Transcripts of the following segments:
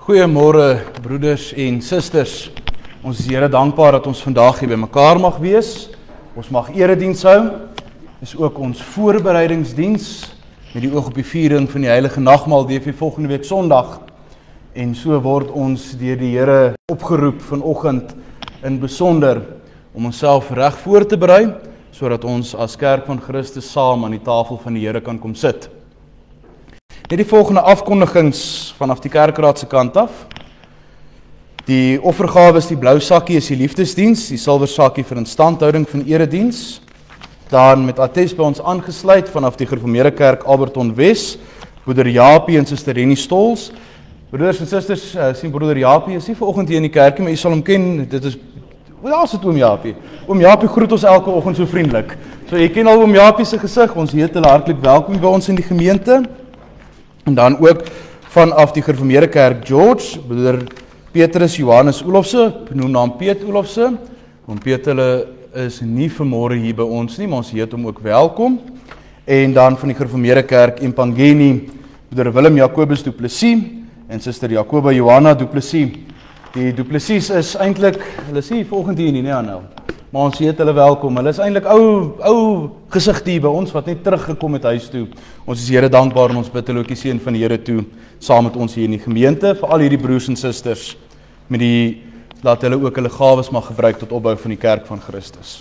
Goeiemôre broeders en susters. Ons is Here dankbaar dat ons vandag hier by mekaar mag wees. Ons mag erediens hou. Dis ook ons voorbereidingsdiens met die oog op die viering van die heilige nagmaal DV volgende week Sondag. En so word ons deur die Here opgeroep vanoggend in besonder om onsself reg voor te berei sodat ons as kerk van Christus saam aan die tafel van die Here kan kom sit. Net die volgende afkondigings vanaf die kerkraad se kant af. Die offergawe is die blou sakkie is die liefdesdiens, die silwer sakkie vir instandhouding van erediens. Dan met attest by ons aangesluit vanaf die Gereformeerde Kerk Alberton Wes, broeder Japie en suster Rennie Stols. Broeders en susters, sien broeder Japie is nie vanoggend hier in die kerk, maar jy sal hom ken. Dit is oom Japie. Oom Japie groet ons elke oggend so vriendelik. So jy ken al oom Japie se gesig. Ons heet hulle hartlik welkom by ons in die gemeente. En dan ook vanaf die Gereformeerde Kerk George, broeder Petrus Johannes Olofse, benoem naam Piet Olofse. Want Piet hulle is nie vanmôre hier by ons nie, maar ons heet hom ook welkom. En dan van die Gereformeerde Kerk Empangeni, broeder Willem Jacobus Du Plessis en suster Jacoba Johanna Du Plessis. Die Du Plessis is eintlik, hulle is nie vanoggend hier nie, Anel. Maar ons heet hulle welkom. Hulle is eintlik ou gesigte hier by ons wat net teruggekom het huis toe. Ons is Here dankbaar en ons bid hulle ook die seën van die Here toe saam met ons hier in die gemeente vir al hierdie broers en susters met die laat hulle ook hulle gawes mag gebruik tot opbou van die kerk van Christus.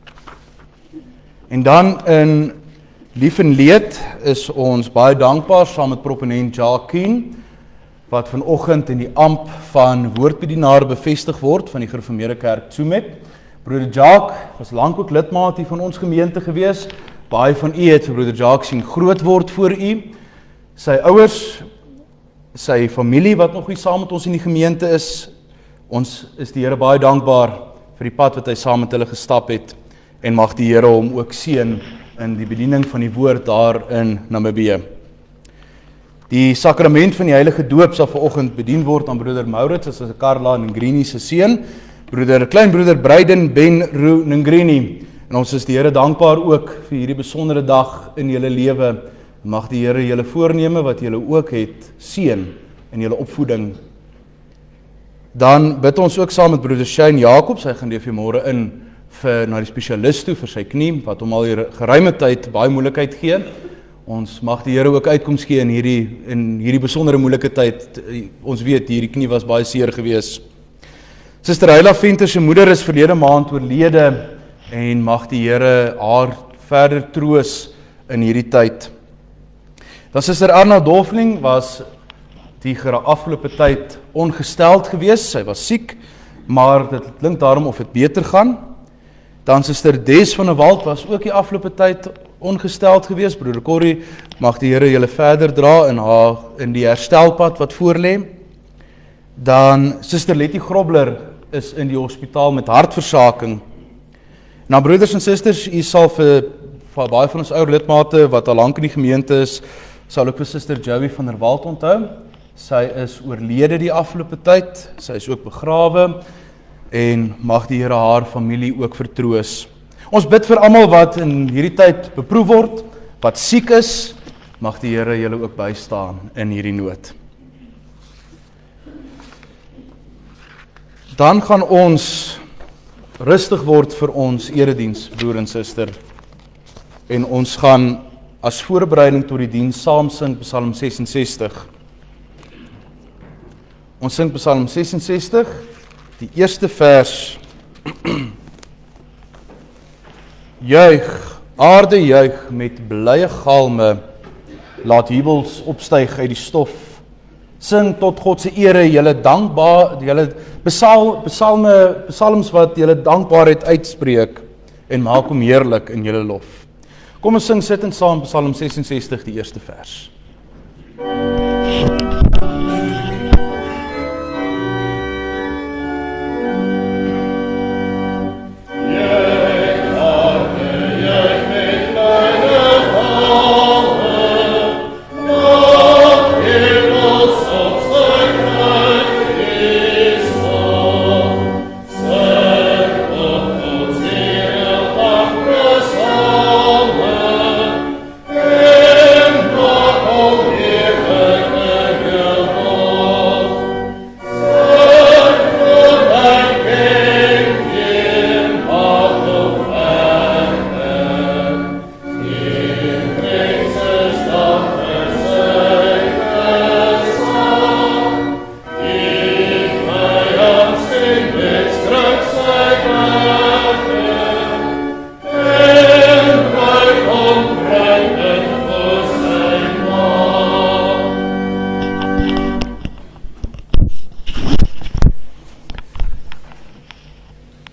En dan in lief en leed is ons baie dankbaar saam met proponent Jacques wat vanoggend in die amp van woordbedienaar bevestig word van die Gereformeerde Kerk Tsumet. Broeder Jacques was lank ook lidmaat hier van ons gemeente gewees. Baie van u het vir broeder Jacques sien groot word voor u. Sy ouers, sy familie wat nog hier saam met ons in die gemeente is. Ons is die Here baie dankbaar vir die pad wat hy saam met hulle gestap het en mag die Here hom ook seën in die bediening van die woord daar in Namibië. Die sakrament van die heilige doop sal vanoggend bedien word aan broeder Maurits as Carla Ngrini se seun. Kleinbroeder Bryden Ben Ngrini. En ons is die Here dankbaar ook vir hierdie besondere dag in julle lewe. Mag die Here julle voorneme wat julle ook het seën in julle opvoeding. Dan bid ons ook saam met broeder Shane Jacobs. Hy gaan môre in na die spesialis toe vir sy knie wat hom al geruime tyd baie moeilikheid gee. Ons mag die Here ook uitkoms gee in hierdie besondere moeilike tyd. Ons weet hierdie knie was baie seer gewees. Suster Heila Venter se moeder is verlede maand oorlede en mag die Here haar verder troos in hierdie tyd. Dan Suster Arna Dolfling was die afgelope tyd ongesteld gewees. Sy was siek, maar dit klink daarom of dit beter gaan. Dan Suster Des van der Walt was ook die afgelope tyd ongesteld gewees. Broeder Corrie, mag die Here julle verder dra in die herstelpad wat voorlê. Dan Suster Letty Grobler is in die hospitaal met hartversaking. Nou broeders en susters, u sal vir baie van ons ouer lidmate wat al lank in die gemeente is, sal ook vir Suster Joey van der Walt onthou. Sy is oorlede die afgelope tyd. Sy is ook begrawe en mag die Here haar familie ook vertroos. Ons bid vir almal wat in hierdie tyd beproef word, wat siek is, mag die Here julle ook bystaan in hierdie nood. Dan gaan ons rustig word vir ons erediens, broer en suster. En ons gaan as voorbereiding tot die diens saam sing Psalm 66. Ons sing Psalm 66, die eerste vers. Juig, aarde juig met blye galme, laat jubels opstyg uit die stof. Sing tot God se ere, julle psalms wat julle dankbaarheid uitspreek en maak hom heerlik in julle lof. Kom ons sing sit en saam Psalm 66 die eerste vers. Good.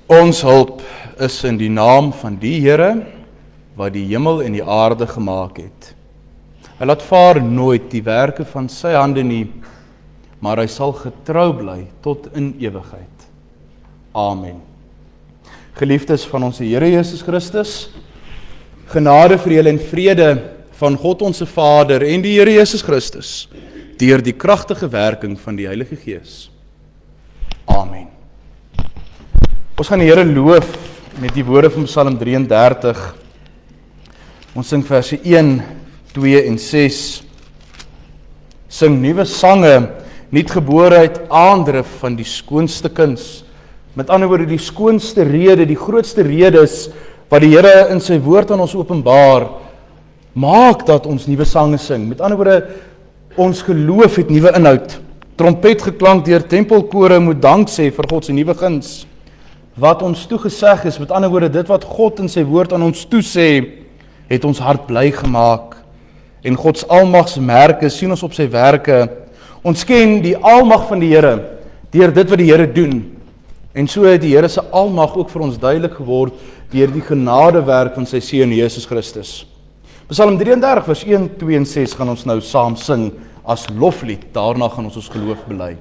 Ons hulp is in die naam van die Here wat die hemel en die aarde gemaak het. Hy laat vaar nooit die werke van sy hande nie, maar hy sal getrou bly tot in ewigheid. Amen. Geliefdes van ons Here Jesus Christus, genade vir julle en vrede van God ons Vader en die Here Jesus Christus, deur die kragtige werking van die Heilige Gees. Amen. Ons gaan die Here loof met die woorde van Psalm 33. Ons sing verse 1, 2 en 6. Sing nuwe sange, nuutgebore uit aandrif van die skoonste kuns. Met ander woorde, die skoonste rede, die grootste redes wat die Here in sy woord aan ons openbaar, maak dat ons nuwe sange sing. Met ander woorde, ons geloof het nuwe inhoud. Trompet geklank deur tempelkore moet dank sê vir God se nuwe guns. Wat ons toegeseg is, met ander woorde, dit wat God in sy woord aan ons toesê, het ons hart bly gemaak. En Gods almagsmerke sien ons op sy werke. Ons ken die almag van die Here deur dit wat die Here doen. En so het die Here se almag ook vir ons duidelik geword deur die genadewerk van sy Seun Jesus Christus. Psalm 33 vers 1, 2 en 6 gaan ons nou saam sing as loflied. Daarna gaan ons geloof bely.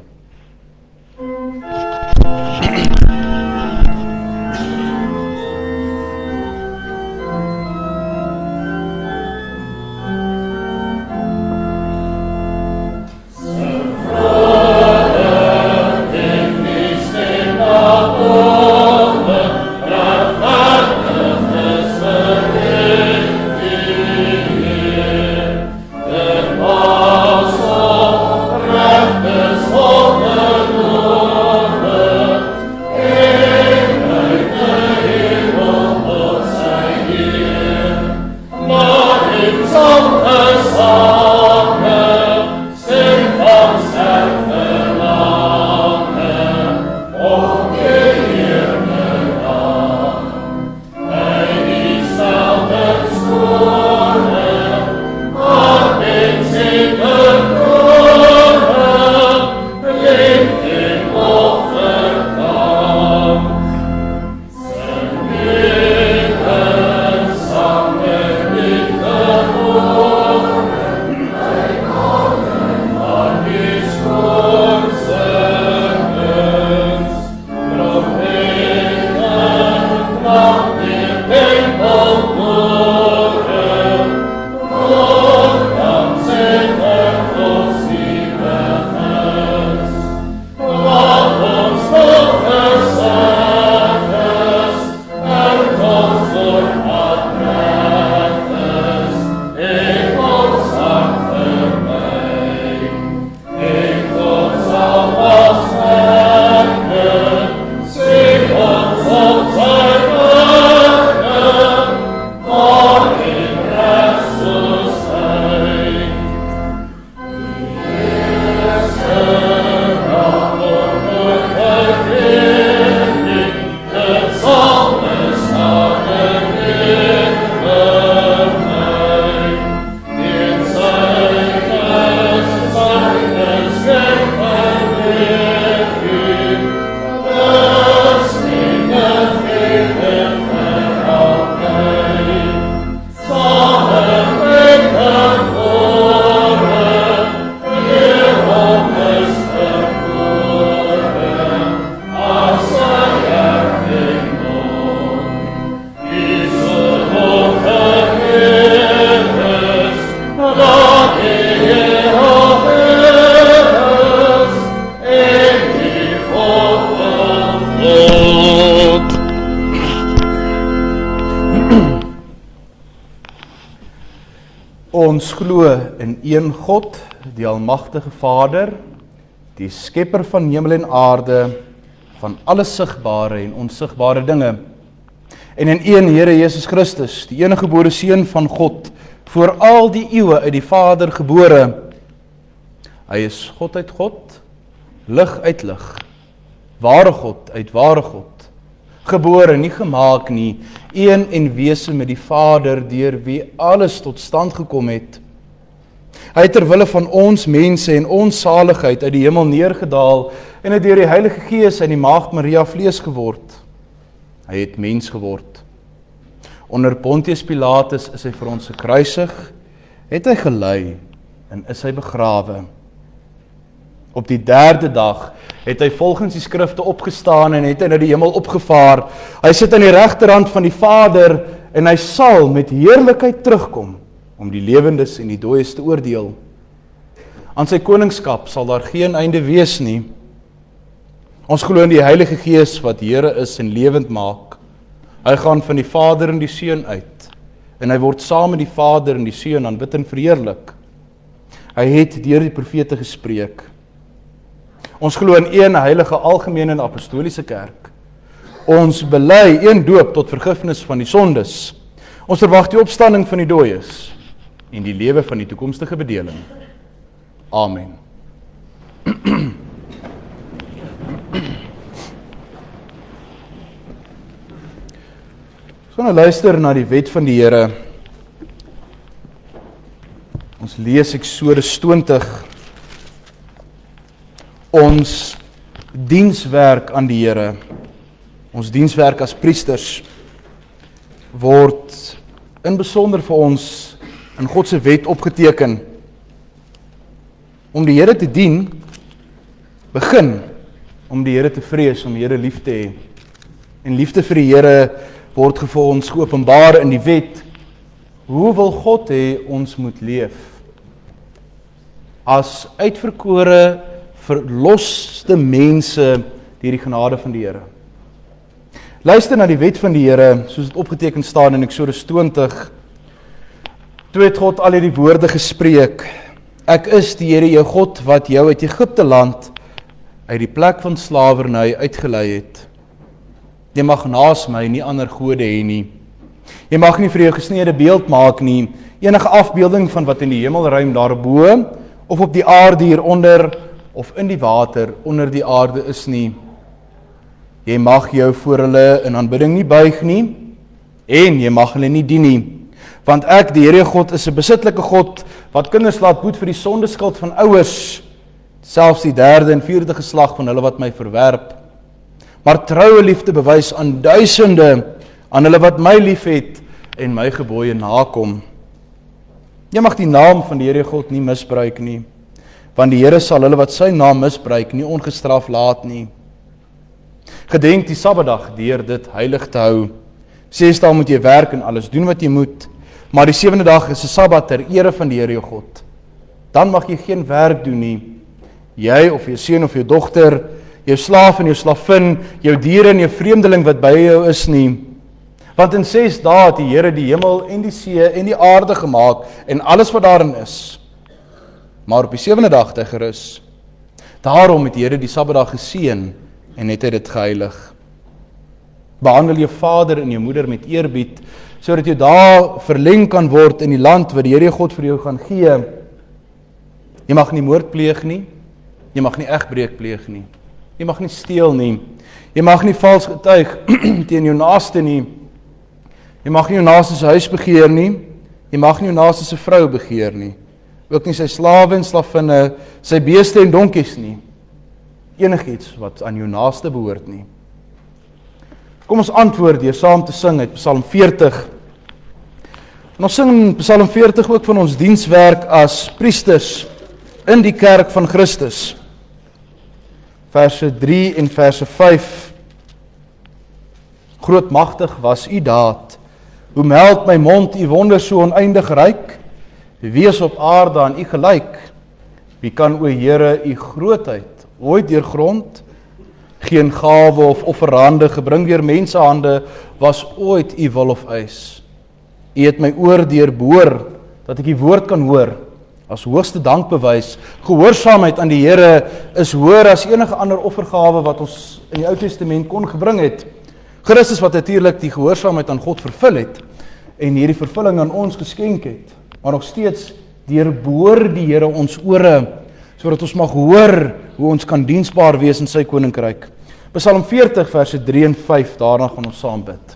Ons glo in een God, die almagtige Vader, die skepper van hemel en aarde, van alle sigbare en onsigbare dinge. En in een Here Jesus Christus, die enige gebore Seun van God, voor al die eeue uit die Vader gebore. Hy is God uit God, lig uit lig, ware God uit ware God, gebore, nie gemaak nie, een en wese met die Vader, deur wie alles tot stand gekom het. Hy het ter wille van ons mense en ons saligheid uit die hemel neergedaal en het deur die Heilige Gees in die Maagd Maria vlees geword. Hy het mens geword. Onder Pontius Pilatus is hy vir ons gekruisig, het hy gelei en is hy begrawe. Op die 3de dag het hy volgens die skrifte opgestaan en het hy na die hemel opgevaar. Hy sit aan die regterhand van die Vader en hy sal met heerlikheid terugkom om die lewendes en die dooies te oordeel. Aan sy koningskap sal daar geen einde wees nie. Ons glo in die Heilige Gees wat Here is en lewend maak. Hy gaan van die Vader en die Seun uit en hy word saam met die Vader en die Seun aanbid en verheerlik. Hy het deur die profete gespreek. Ons glo in een heilige algemene en apostoliese kerk. Ons bely een doop tot vergifnis van die sondes. Ons verwag die opstanding van die dooies en die lewe van die toekomstige bedeling. Amen. Ons gaan nou luister na die wet van die Here. Ons lees Eksodus 20. Ons dienswerk aan die Here, ons dienswerk as priesters, word in besonder vir ons in God se wet opgeteken. Om die Here te dien, begin om die Here te vrees, om die Here lief te hê. En liefde vir die Here word vir ons geopenbaar in die wet. Hoe wil God hê ons moet leef? As uitverkore, verloste mense deur die genade van die Here. Luister na die wet van die Here, soos dit opgeteken staan in Eksodus 20. Toe het God al hierdie woorde gespreek. Ek is die Here jou God wat jou uit Egipte land, uit die plek van slawerny uitgelei het. Jy mag naas my nie ander gode hê nie. Jy mag nie vir jou gesneede beeld maak nie, enige afbeelding van wat in die hemelruim daarbo, of op die aarde hieronder, of in die water onder die aarde is nie. Jy mag jou voor hulle in aanbidding nie buig nie, en jy mag hulle nie dien nie. Want ek, die Here God, is 'n besitlike God, wat kinders laat boet vir die sondeskuld van ouers, selfs die 3de en 4de geslag van hulle wat my verwerp. Maar troue liefde bewys aan duisende, aan hulle wat my liefhet en my gebooie nakom. Jy mag die naam van die Here God nie misbruik nie, want die Here sal hulle wat sy naam misbruik nie ongestraf laat nie. Gedenk die Sabbatdag deur dit heilig te hou. 6 dae moet jy werk en alles doen wat jy moet, maar die 7de dag is 'n Sabbat ter ere van die Here jou God. Dan mag jy geen werk doen nie, jy of jou seun of jou dogter, jou slaaf en jou slavin, jou diere en jou vreemdeling wat by jou is nie. Want in 6 dae het die Here die hemel en die see en die aarde gemaak en alles wat daarin is. Maar op die 7de dag het hy gerus. Daarom het die Here die Sabbatdag geseën en het hy dit geheilig. Behandel jou vader en jou moeder met eerbied, sodat jou dae verleng kan word in die land wat die Here God vir jou gaan gee. Jy mag nie moord pleeg nie, jy mag nie egbreek pleeg nie, jy mag nie steel nie, jy mag nie vals getuig teen jou naaste nie, jy mag nie jou naaste se huis begeer nie, jy mag nie jou naaste se vrou begeer nie, ook nie sy slawe en slavinne, sy beeste en donkies nie, enigiets wat aan jou naaste behoort nie. Kom ons antwoord deur saam te sing uit Psalm 40. En ons sing in Psalm 40 ook van ons dienswerk as priesters in die kerk van Christus. Verse 3 en verse 5. Grootmagtig was u daad, hoe meld my mond u wonder so oneindig ryk, wie is op aarde aan u gelyk, wie kan o Here u grootheid ooit deurgrond? Geen gawe of offerande gebring deur mensehande was ooit u wil of eis. U het my oor deurboor, dat ek die woord kan hoor, as hoogste dankbewys. Gehoorsaamheid aan die Here is hoër as enige ander offergawe wat ons in die Ou Testament kon gebring het. Christus wat natuurlik die gehoorsaamheid aan God vervul het, en hierdie vervulling aan ons geskenk het, maar nog steeds deurboor die Here ons ore, sodat ons mag hoor hoe ons kan diensbaar wees in sy koninkryk. Psalm 40 verse 3 en 5, daarna gaan ons saam bid.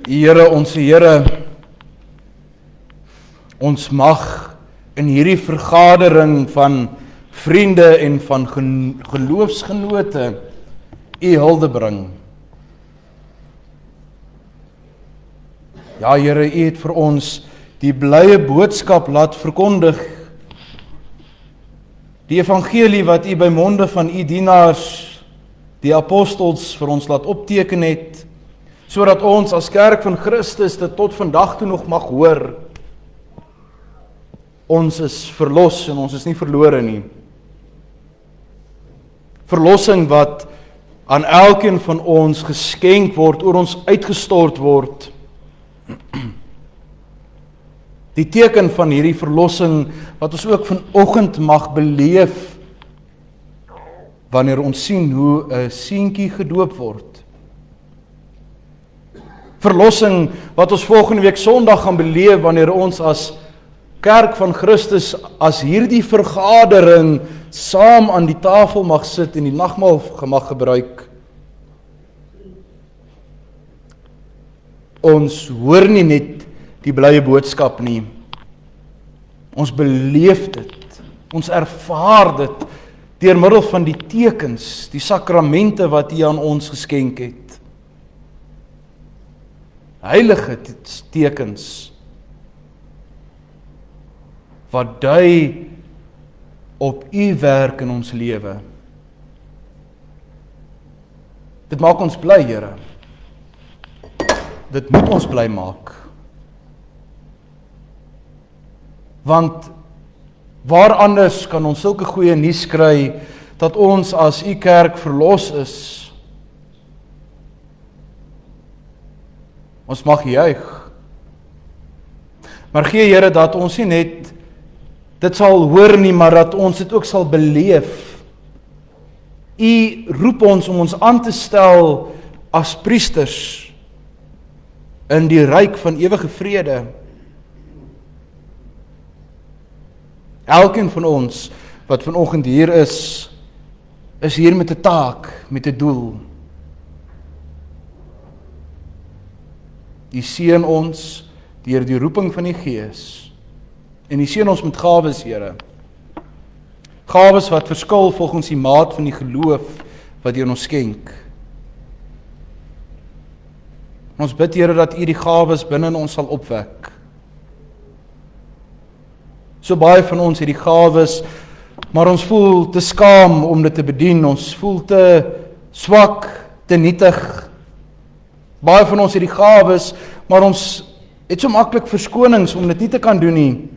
Here, ons mag in hierdie vergadering van vriende en van geloofsgenote U hulde bring. Ja, Here, U het vir ons die blye boodskap laat verkondig. Die evangelie wat U by monde van U dienaars, die apostels, vir ons laat opteken het, sodat ons as kerk van Christus dit tot vandag toe nog mag hoor. Ons is verlos en ons is nie verlore nie. Verlossing wat aan elkeen van ons geskenk word, oor ons uitgestort word. Die teken van hierdie verlossing wat ons ook vanoggend mag beleef wanneer ons sien hoe 'n seentjie gedoop word. Verlossing wat ons volgende week Sondag gaan beleef wanneer ons as kerk van Christus, as hierdie vergadering saam aan die tafel mag sit en die nagmaal mag gebruik. Ons hoor nie net die blye boodskap nie. Ons beleef dit. Ons ervaar dit deur middel van die tekens, die sakramente wat U aan ons geskenk het. Heilige tekens wat dui op U werk in ons lewe. Dit maak ons bly, Here. Dit moet ons bly maak. Want waar anders kan ons sulke goeie nuus kry dat ons as U kerk verlos is? Ons mag juig. Maar gee, Here, dat ons nie net dit sal hoor nie, maar dat ons dit ook sal beleef. U roep ons om ons aan te stel as priesters in die ryk van ewige vrede. Elkeen van ons wat vanoggend hier is hier met 'n taak, met 'n doel. U seën ons deur die roeping van die Gees. En U seën ons met gawes, Here. Gawes wat verskil volgens die maat van die geloof wat U aan ons skenk. Ons bid, Here, dat U die gawes binne in ons sal opwek. So baie van ons het die gawes, maar ons voel te skaam om dit te bedien. Ons voel te swak, te nietig. Baie van ons het die gawes, maar ons het so maklik verskonings om dit nie te kan doen nie.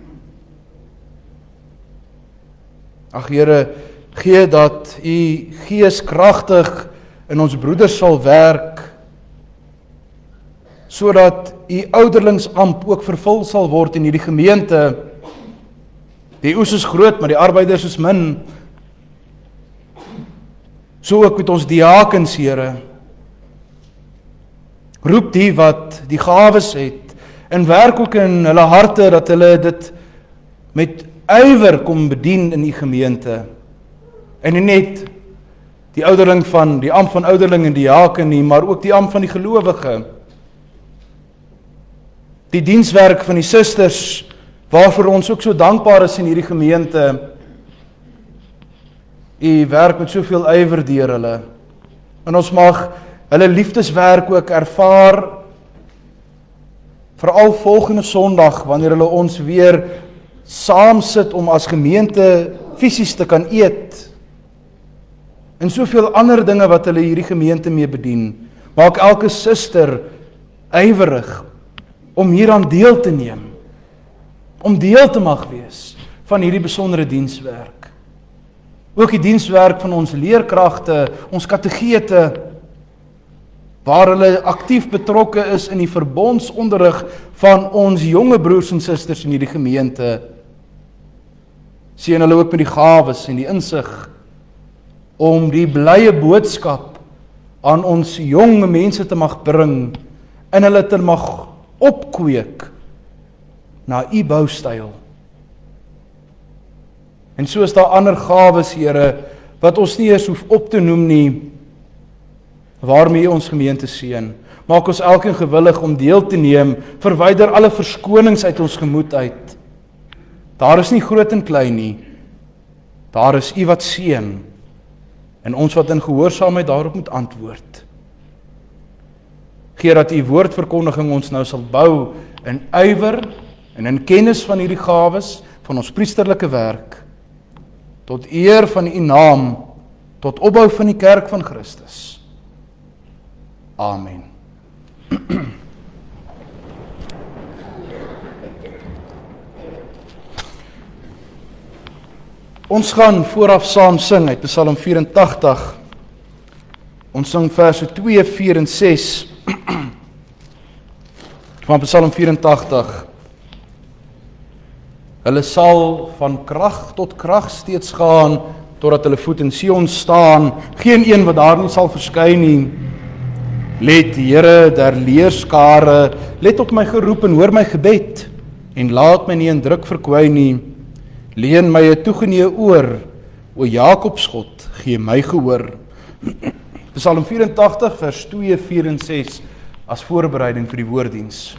Ag Here, gee dat U Gees kragtig in ons broeders sal werk, sodat U ouderlingsamp ook vervul sal word in hierdie gemeente. Die oes is groot, maar die arbeiders is min. So ook met ons diakens, Here. Roep die wat die gawes het, en werk ook in hulle harte, dat hulle dit met ywer kom bedien in die gemeente. En nie net die ouderling van, die ampt van ouderling en diaken nie, maar ook die ampt van die gelowige. Die dienswerk van die susters, waarvoor ons ook so dankbaar is in hierdie gemeente. U werk met soveel ywer deur hulle. En ons mag hulle liefdeswerk ook ervaar, veral volgende Sondag, wanneer hulle ons weer saam sit om as gemeente fisies te kan eet. En soveel ander dinge wat hulle hierdie gemeente mee bedien. Maak elke suster ywerig om hieraan deel te neem. Om deel te mag wees van hierdie besondere dienswerk. Ook die dienswerk van ons leerkragte, ons kategete, waar hulle aktief betrokke is in die verbondsonderrig van ons jonge broers en susters in hierdie gemeente. Seën hulle ook met die gawes en die insig om die blye boodskap aan ons jonge mense te mag bring en hulle te mag opkweek na U boustyl. En so is daar ander gawes, Here, wat ons nie eens hoef op te noem nie, waarmee U ons gemeente seën. Maak ons elkeen gewillig om deel te neem, verwyder alle verskonings uit ons gemoed uit. Daar is nie groot en klein nie, daar is U wat seën, en ons wat in gehoorsaamheid daarop moet antwoord. Gee dat U woordverkondiging ons nou sal bou in ywer en in kennis van hierdie gawes van ons priesterlike werk, tot eer van U naam, tot opbou van die kerk van Christus. Amen. Ons gaan vooraf saam sing uit Psalm 84. Ons sing verse 2, 4 en 6 van Psalm 84. Hulle sal van krag tot krag steeds gaan, totdat hulle voet in Sion staan, geen een wat daar nie sal verskyn nie. Let, Here, der leerskare, let op my geroep en hoor my gebed, en laat my nie in druk verkwyn nie. Leen my 'n toegeneë oor, o Jakobs God, gee my gehoor. Psalm 84 vers 2, 4 en 6 as voorbereiding vir die woorddiens.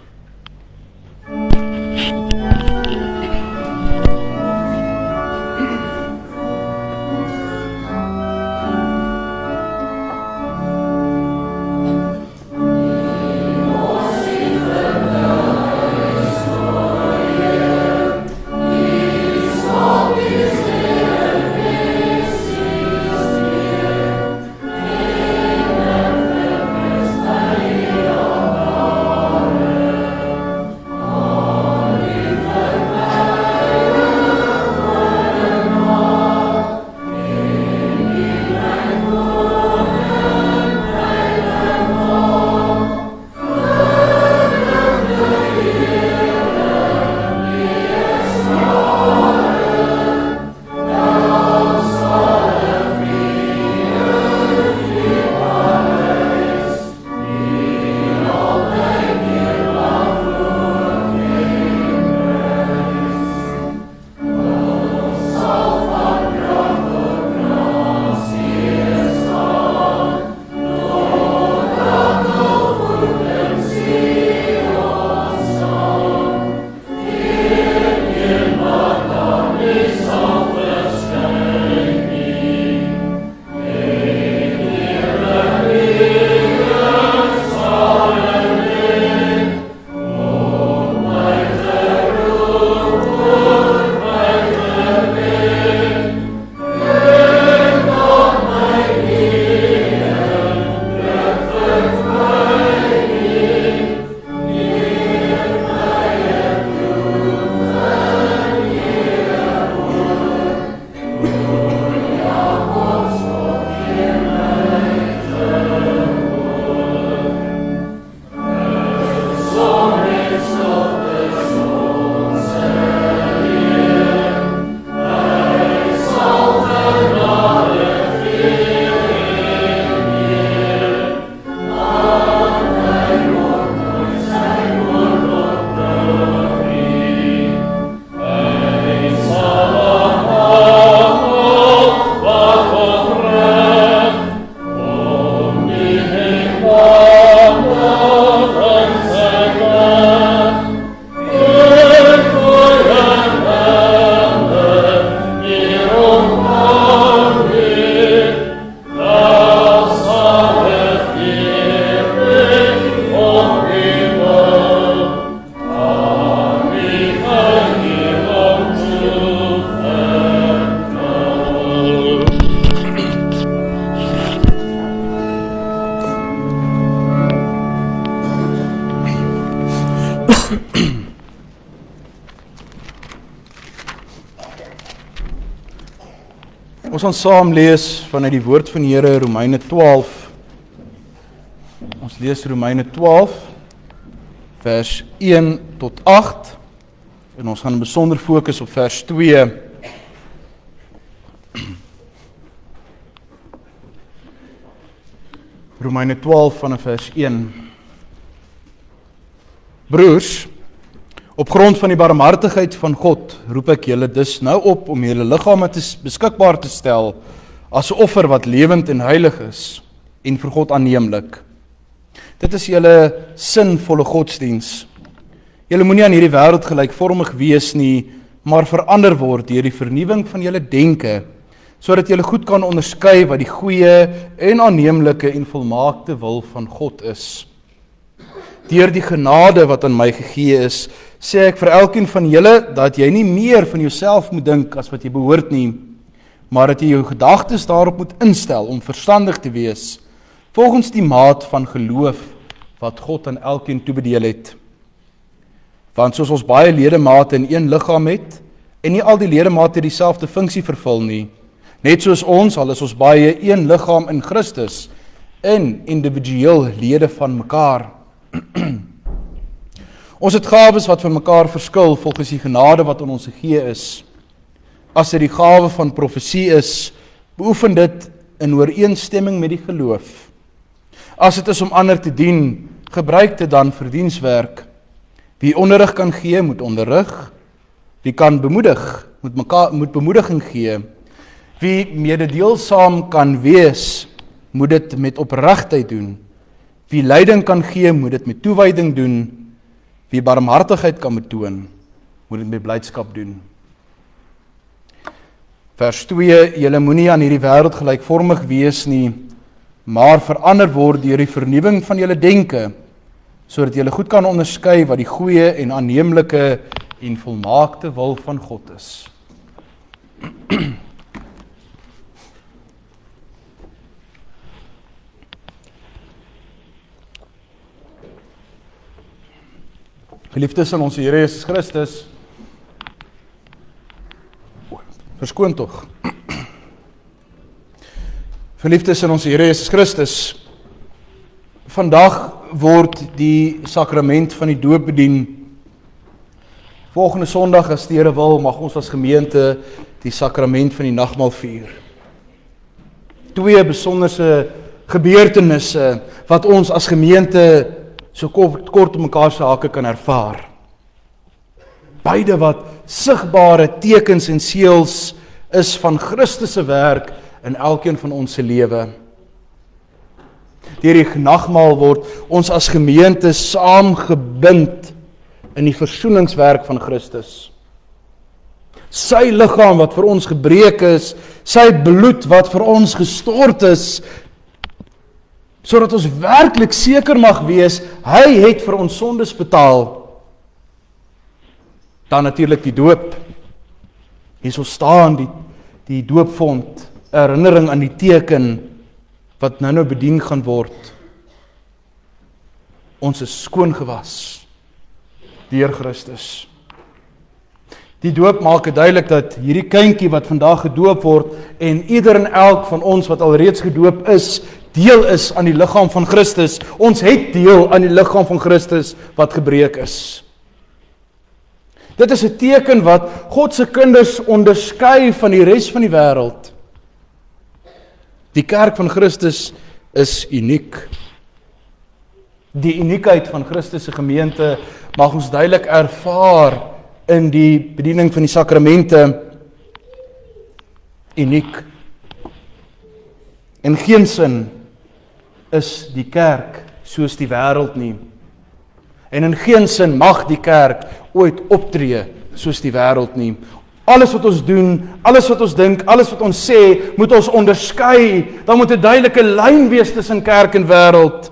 Ons gaan saam lees vanuit die woord van die Here, Romeine 12. Ons lees Romeine 12 vers 1 tot 8 en ons gaan besonder fokus op vers 2. Romeine 12 vanaf vers 1. Broers, op grond van die barmhartigheid van God roep ek julle dus nou op om julle liggame beskikbaar te stel as 'n offer wat lewend en heilig is en vir God aanneemlik. Dit is julle sinvolle godsdiens. Julle moenie aan hierdie wêreld gelykvormig wees nie, maar verander word deur die vernuwing van julle denke, sodat julle goed kan onderskei wat die goeie en aanneemlike en volmaakte wil van God is. Deur die genade wat aan my gegee is, sê ek vir elkeen van julle dat jy nie meer van jouself moet dink as wat jy behoort nie, maar dat jy jou gedagtes daarop moet instel om verstandig te wees, volgens die maat van geloof wat God aan elkeen toebedeel het. Want soos ons baie ledemate in een liggaam het, en nie al die ledemate dieselfde funksie vervul nie, net soos ons, al is ons baie een liggaam in Christus, en individueel lede van mekaar. Ons het gawes wat van mekaar verskil volgens die genade wat aan ons gegee is. As dit die gawe van profesie is, beoefen dit in ooreenstemming met die geloof. As dit is om ander te dien, gebruik dit dan vir dienswerk. Wie onderrig kan gee, moet onderrig. Wie kan bemoedig, moet bemoediging gee. Wie mededeelsaam kan wees, moet dit met opregtheid doen. Wie leiding kan gee, moet dit met toewyding doen. Wie barmhartigheid kan betoon, moet dit met blydskap doen. Vers 2, julle moenie aan hierdie wêreld gelykvormig wees nie, maar verander word deur die vernuwing van julle denke, sodat julle goed kan onderskei wat die goeie en aanneemlike en volmaakte wil van God is. Geliefdes in ons Here Jesus Christus, verskoon tog. Geliefdes in ons Here Jesus Christus, vandag word die sakrament van die doop bedien. Volgende Sondag, as die Here wil, mag ons as gemeente die sakrament van die nagmaal vier. Twee besonderse gebeurtenisse wat ons as gemeente so kort op mekaar se hake kan ervaar. Beide wat sigbare tekens en seels is van Christus se werk in elkeen van ons se lewe. Deur die nagmaal word ons as gemeente saamgebind in die versoeningswerk van Christus. Sy liggaam wat vir ons gebreek is, sy bloed wat vir ons gestort is, sodat ons werklik seker mag wees, hy het vir ons sondes betaal. Dan natuurlik die doop. Hier so staan die doopvond, herinnering aan die teken wat nou bedien gaan word. Ons is skoon gewas deur Christus. Die doop maak dit duidelik dat hierdie kindjie wat vandag gedoop word en ieder en elk van ons wat alreeds gedoop is, deel is aan die liggaam van Christus. Ons het deel aan die liggaam van Christus wat gebreek is. Dit is 'n teken wat God se kinders onderskei van die res van die wêreld. Die kerk van Christus is uniek. Die uniekheid van Christus se gemeente mag ons duidelik ervaar in die bediening van die sakramente. Uniek. In geen sin is die kerk soos die wêreld nie. En in geen sin mag die kerk ooit optree soos die wêreld nie. Alles wat ons doen, alles wat ons dink, alles wat ons sê, moet ons onderskei. Daar moet 'n duidelike lyn wees tussen kerk en wêreld.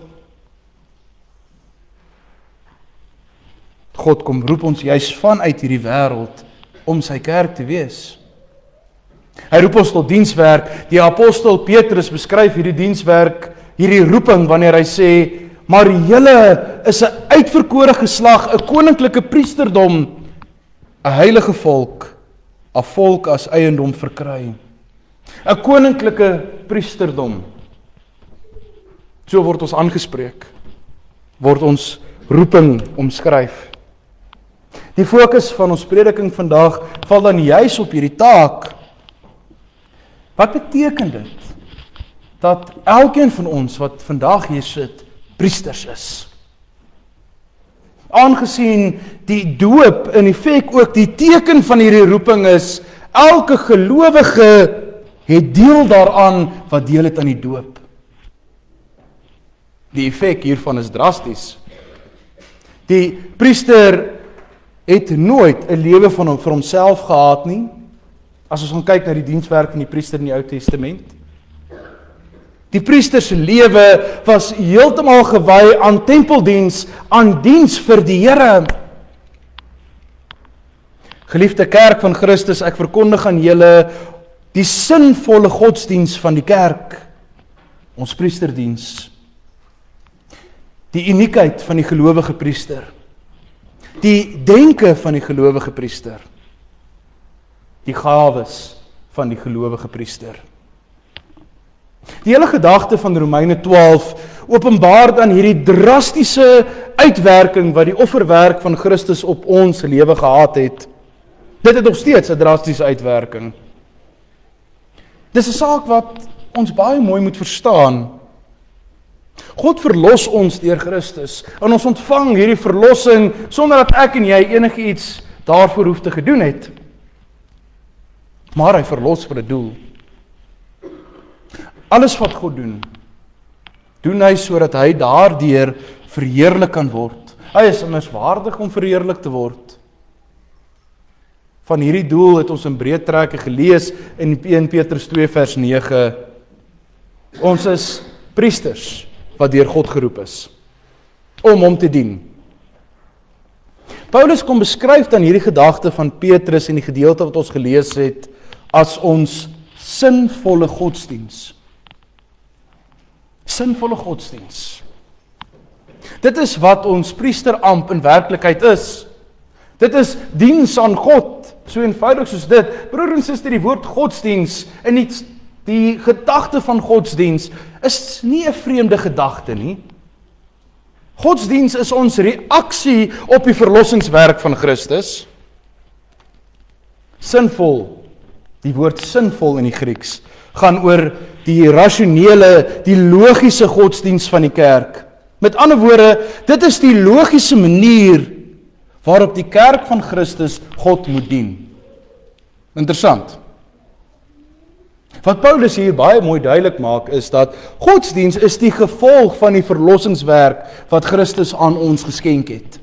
God kom roep ons juis vanuit hierdie wêreld om sy kerk te wees. Hy roep ons tot dienswerk. Die apostel Petrus beskryf hierdie dienswerk, hierdie roeping wanneer hy sê, maar julle is 'n uitverkore geslag, 'n koninklike priesterdom, 'n heilige volk, 'n volk as eiendom verkry. 'n koninklike priesterdom. So word ons aangespreek, word ons roeping omskryf. Die fokus van ons prediking vandag val dan juis op hierdie taak. Wat beteken dit? Dat elkeen van ons wat vandag hier sit, priesters is. Aangesien die doop in effek ook die teken van hierdie roeping is, elke gelowige het deel daaraan wat deel het aan die doop. Die effek hiervan is drasties. Die priester het nooit 'n lewe van vir homself gehad nie, as ons gaan kyk na die dienswerk van die priester in die Ou Testament. Die priester se lewe was heeltemal gewy aan tempeldiens, aan diens vir die Here. Geliefde kerk van Christus, ek verkondig aan julle die sinvolle godsdiens van die kerk, ons priesterdiens. Die uniekheid van die gelowige priester. Die denke van die gelowige priester. Die gawes van die gelowige priester. Die hele gedagte van Romeine 12 openbaar dan hierdie drastiese uitwerking wat die offerwerk van Christus op ons lewe gehad het. Dit het nog steeds 'n drastiese uitwerking. Dis 'n saak wat ons baie mooi moet verstaan. God verlos ons deur Christus en ons ontvang hierdie verlossing sonder dat ek en jy enigiets daarvoor hoef te gedoen het. Maar hy verlos vir 'n doel. Alles wat God doen hy sodat hy daardeur verheerlik kan word. Hy is immers waardig om verheerlik te word. Van hierdie doel het ons in breë trekke gelees in 1 Petrus 2 vers 9. Ons is priesters wat deur God geroep is om hom te dien. Paulus kom beskryf dan hierdie gedagte van Petrus en die gedeelte wat ons gelees het as ons sinvolle godsdiens. Sinvolle godsdiens. Dit is wat ons priesteramp in werklikheid is. Dit is diens aan God, so eenvoudig soos dit. Broer en suster, die woord godsdiens en die gedagte van godsdiens is nie 'n vreemde gedagte nie. Godsdiens is ons reaksie op die verlossingswerk van Christus. Sinvol, die woord sinvol in die Grieks, gaan oor die rasionele, die logiese godsdiens van die kerk. Met ander woorde, dit is die logiese manier waarop die kerk van Christus God moet dien. Interessant. Wat Paulus hier baie mooi duidelik maak is dat godsdiens is die gevolg van die verlossingswerk wat Christus aan ons geskenk het.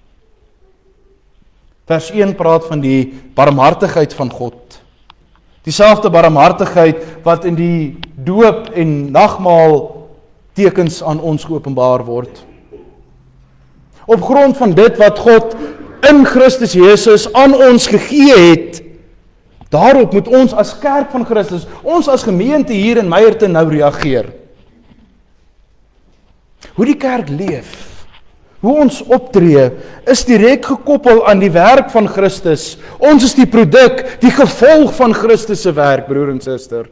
Vers 1 praat van die barmhartigheid van God. Dieselfde barmhartigheid wat in die doop en nagmaal tekens aan ons geopenbaar word. Op grond van dit wat God in Christus Jesus aan ons gegee het, daarop moet ons as kerk van Christus, ons as gemeente hier in Meyerton nou reageer. Hoe die kerk leef, hoe ons optree, is direk gekoppel aan die werk van Christus. Ons is die produk, die gevolg van Christus se werk, broer en suster.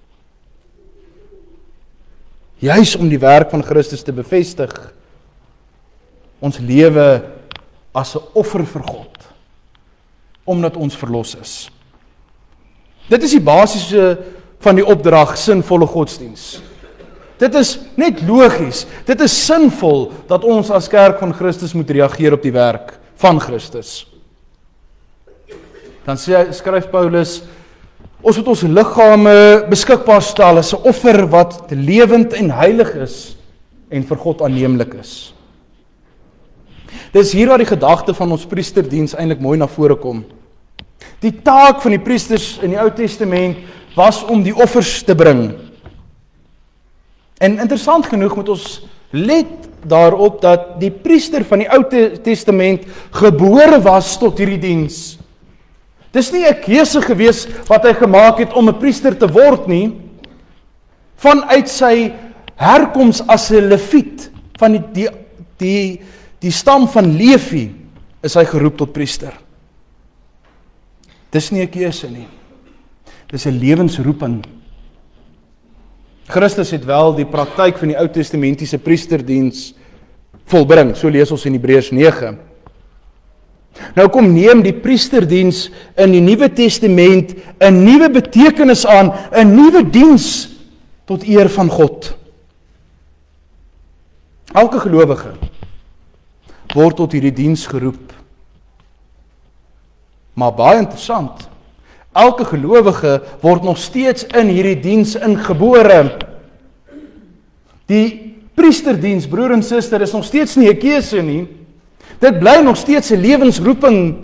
Juis om die werk van Christus te bevestig, ons lewe as 'n offer vir God, omdat ons verlos is. Dit is die basisse van die opdrag sinvolle godsdiens. Dit is net logies, dit is sinvol dat ons as kerk van Christus moet reageer op die werk van Christus. Dan skryf Paulus, ons moet ons liggame beskikbaar stel as 'n offer wat lewend en heilig is en vir God aanneemlik is. Dis hier waar die gedagte van ons priesterdiens eintlik mooi na vore kom. Die taak van die priesters in die Ou Testament was om die offers te bring. En interessant genoeg moet ons let daarop dat die priester van die Ou Testament gebore was tot hierdie diens. Dis nie 'n keuse gewees wat hy gemaak het om 'n priester te word nie. Vanuit sy herkoms as 'n Lewiet, van die stam van Levi, is hy geroep tot priester. Dis nie 'n keuse nie. Dis 'n lewensroeping. Christus het wel die praktyk van die Ou Testamentiese priesterdiens volbring, so lees ons in Hebreërs 9. Nou kom neem die priesterdiens in die Nuwe Testament 'n nuwe betekenis aan, 'n nuwe diens tot eer van God. Elke gelowige word tot hierdie diens geroep. Maar baie interessant, elke gelowige word nog steeds in hierdie diens ingebore. Die Priesterdiens, broer en suster, is nog steeds nie 'n keuse nie. Dit bly nog steeds 'n lewensroeping.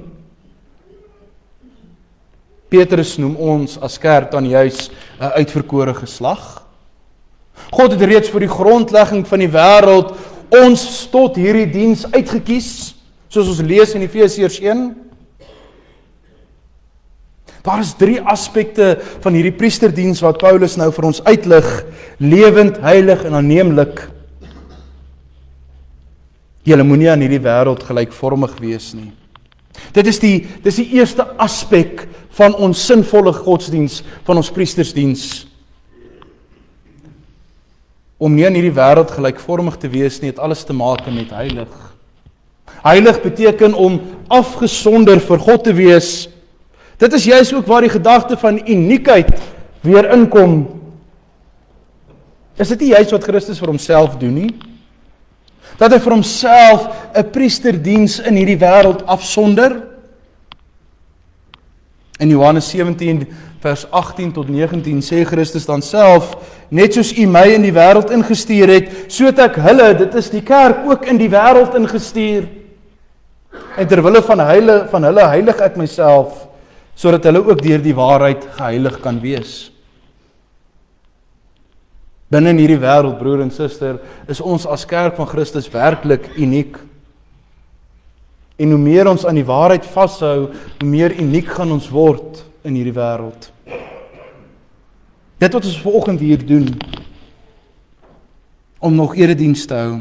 Petrus noem ons as kerk dan juis 'n uitverkore geslag. God het reeds vir die grondlegging van die wêreld ons tot hierdie diens uitgekies, soos ons lees in Efesiërs 1. Daar is 3 aspekte van hierdie priesterdiens wat Paulus nou vir ons uitlig: lewend, heilig en aanneemlik. Julle moenie aan hierdie wêreld gelykvormig wees nie. Dit is die eerste aspek van ons sinvolle godsdiens, van ons priestersdiens. Om nie aan hierdie wêreld gelykvormig te wees nie, het alles te maak met heilig. Heilig beteken om afgesonder vir God te wees. Dit is juist ook waar die gedagte van uniekheid weer inkom. Is dit nie juist wat Christus vir homself doen nie? Dat hy vir homself 'n priesterdiens in hierdie wêreld afsonder? In Johannes 17 vers 18 tot 19 sê Christus dan self: net soos U my in die wêreld ingestuur het, so het ek hulle, dit is die kerk, ook in die wêreld ingestuur. En terwille van hulle heilig ek myself, sodat hulle ook deur die waarheid geheilig kan wees. Binne in hierdie wêreld, broer en suster, is ons as kerk van Christus werklik uniek. En hoe meer ons aan die waarheid vashou, hoe meer uniek gaan ons word in hierdie wêreld. Dit wat ons vanoggend hier doen, om nog erediens te hou.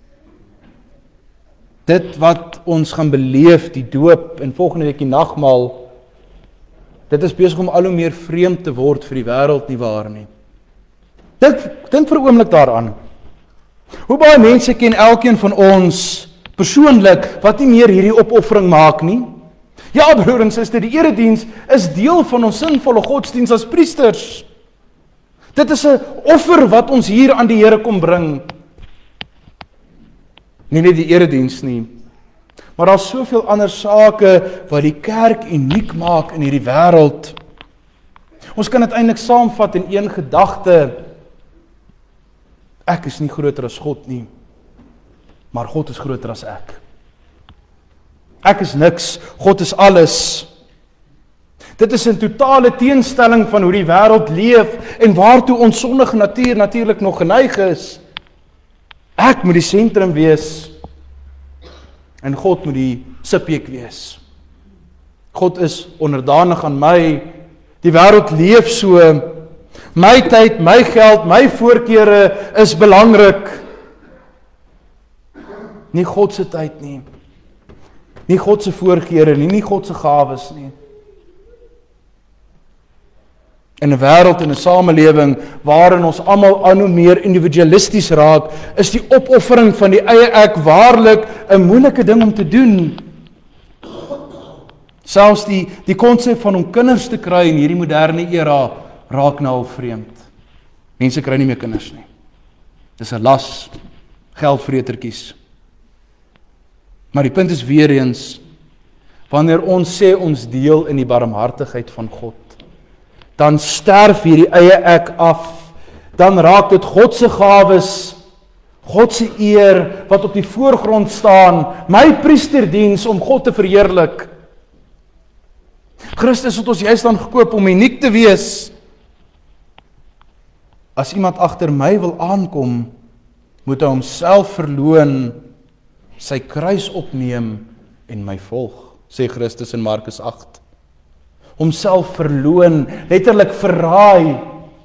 Dit wat ons gaan beleef, die doop en volgende week die nagmaal, dit is besig om al hoe meer vreemd te word vir die wêreld, nie waar nie. Dink vir 'n oomblik daaraan. Hoe baie mense ken elkeen van ons persoonlik wat nie meer hierdie opoffering maak nie? Ja, broer en suster, die erediens is deel van ons sinvolle godsdiens as priesters. Dit is 'n offer wat ons hier aan die Here kom bring. Nie net die erediens nie, maar daar's soveel ander sake wat die kerk uniek maak in hierdie wêreld. Ons kan dit eintlik saamvat in een gedagte: ek is nie groter as God nie, maar God is groter as ek. Ek is niks, God is alles. Dit is 'n totale teenstelling van hoe die wêreld leef en waartoe ons sondige natuur natuurlik nog geneig is. Ek moet die sentrum wees en God moet die subjek wees. God is onderdanig aan my. Die wêreld leef so. My tyd, my geld, my voorkeure is belangrik. Nie God se tyd nie. Nie God se voorkeure nie, nie God se gawes nie. In 'n wêreld en 'n samelewing waarin ons almal al hoe meer individualisties raak, is die opoffering van die eie ek waarlik 'n moeilike ding om te doen. Selfs die konsep van om kinders te kry in hierdie moderne era raak nou al vreemd. Mense kry nie meer kinders nie. Dis 'n las, geldvretertjies. Maar die punt is weer eens, wanneer ons sê ons deel in die barmhartigheid van God, dan sterf hierdie eie ek af, dan raak dit God se gawes, God se eer wat op die voorgrond staan, my priesterdiens om God te verheerlik. Christus het ons juist dan gekoop om uniek te wees. As iemand agter my wil aankom, moet hy homself verloon, sy kruis opneem en my volg, sê Christus in Markus 8. Homself verloon, letterlik verraai.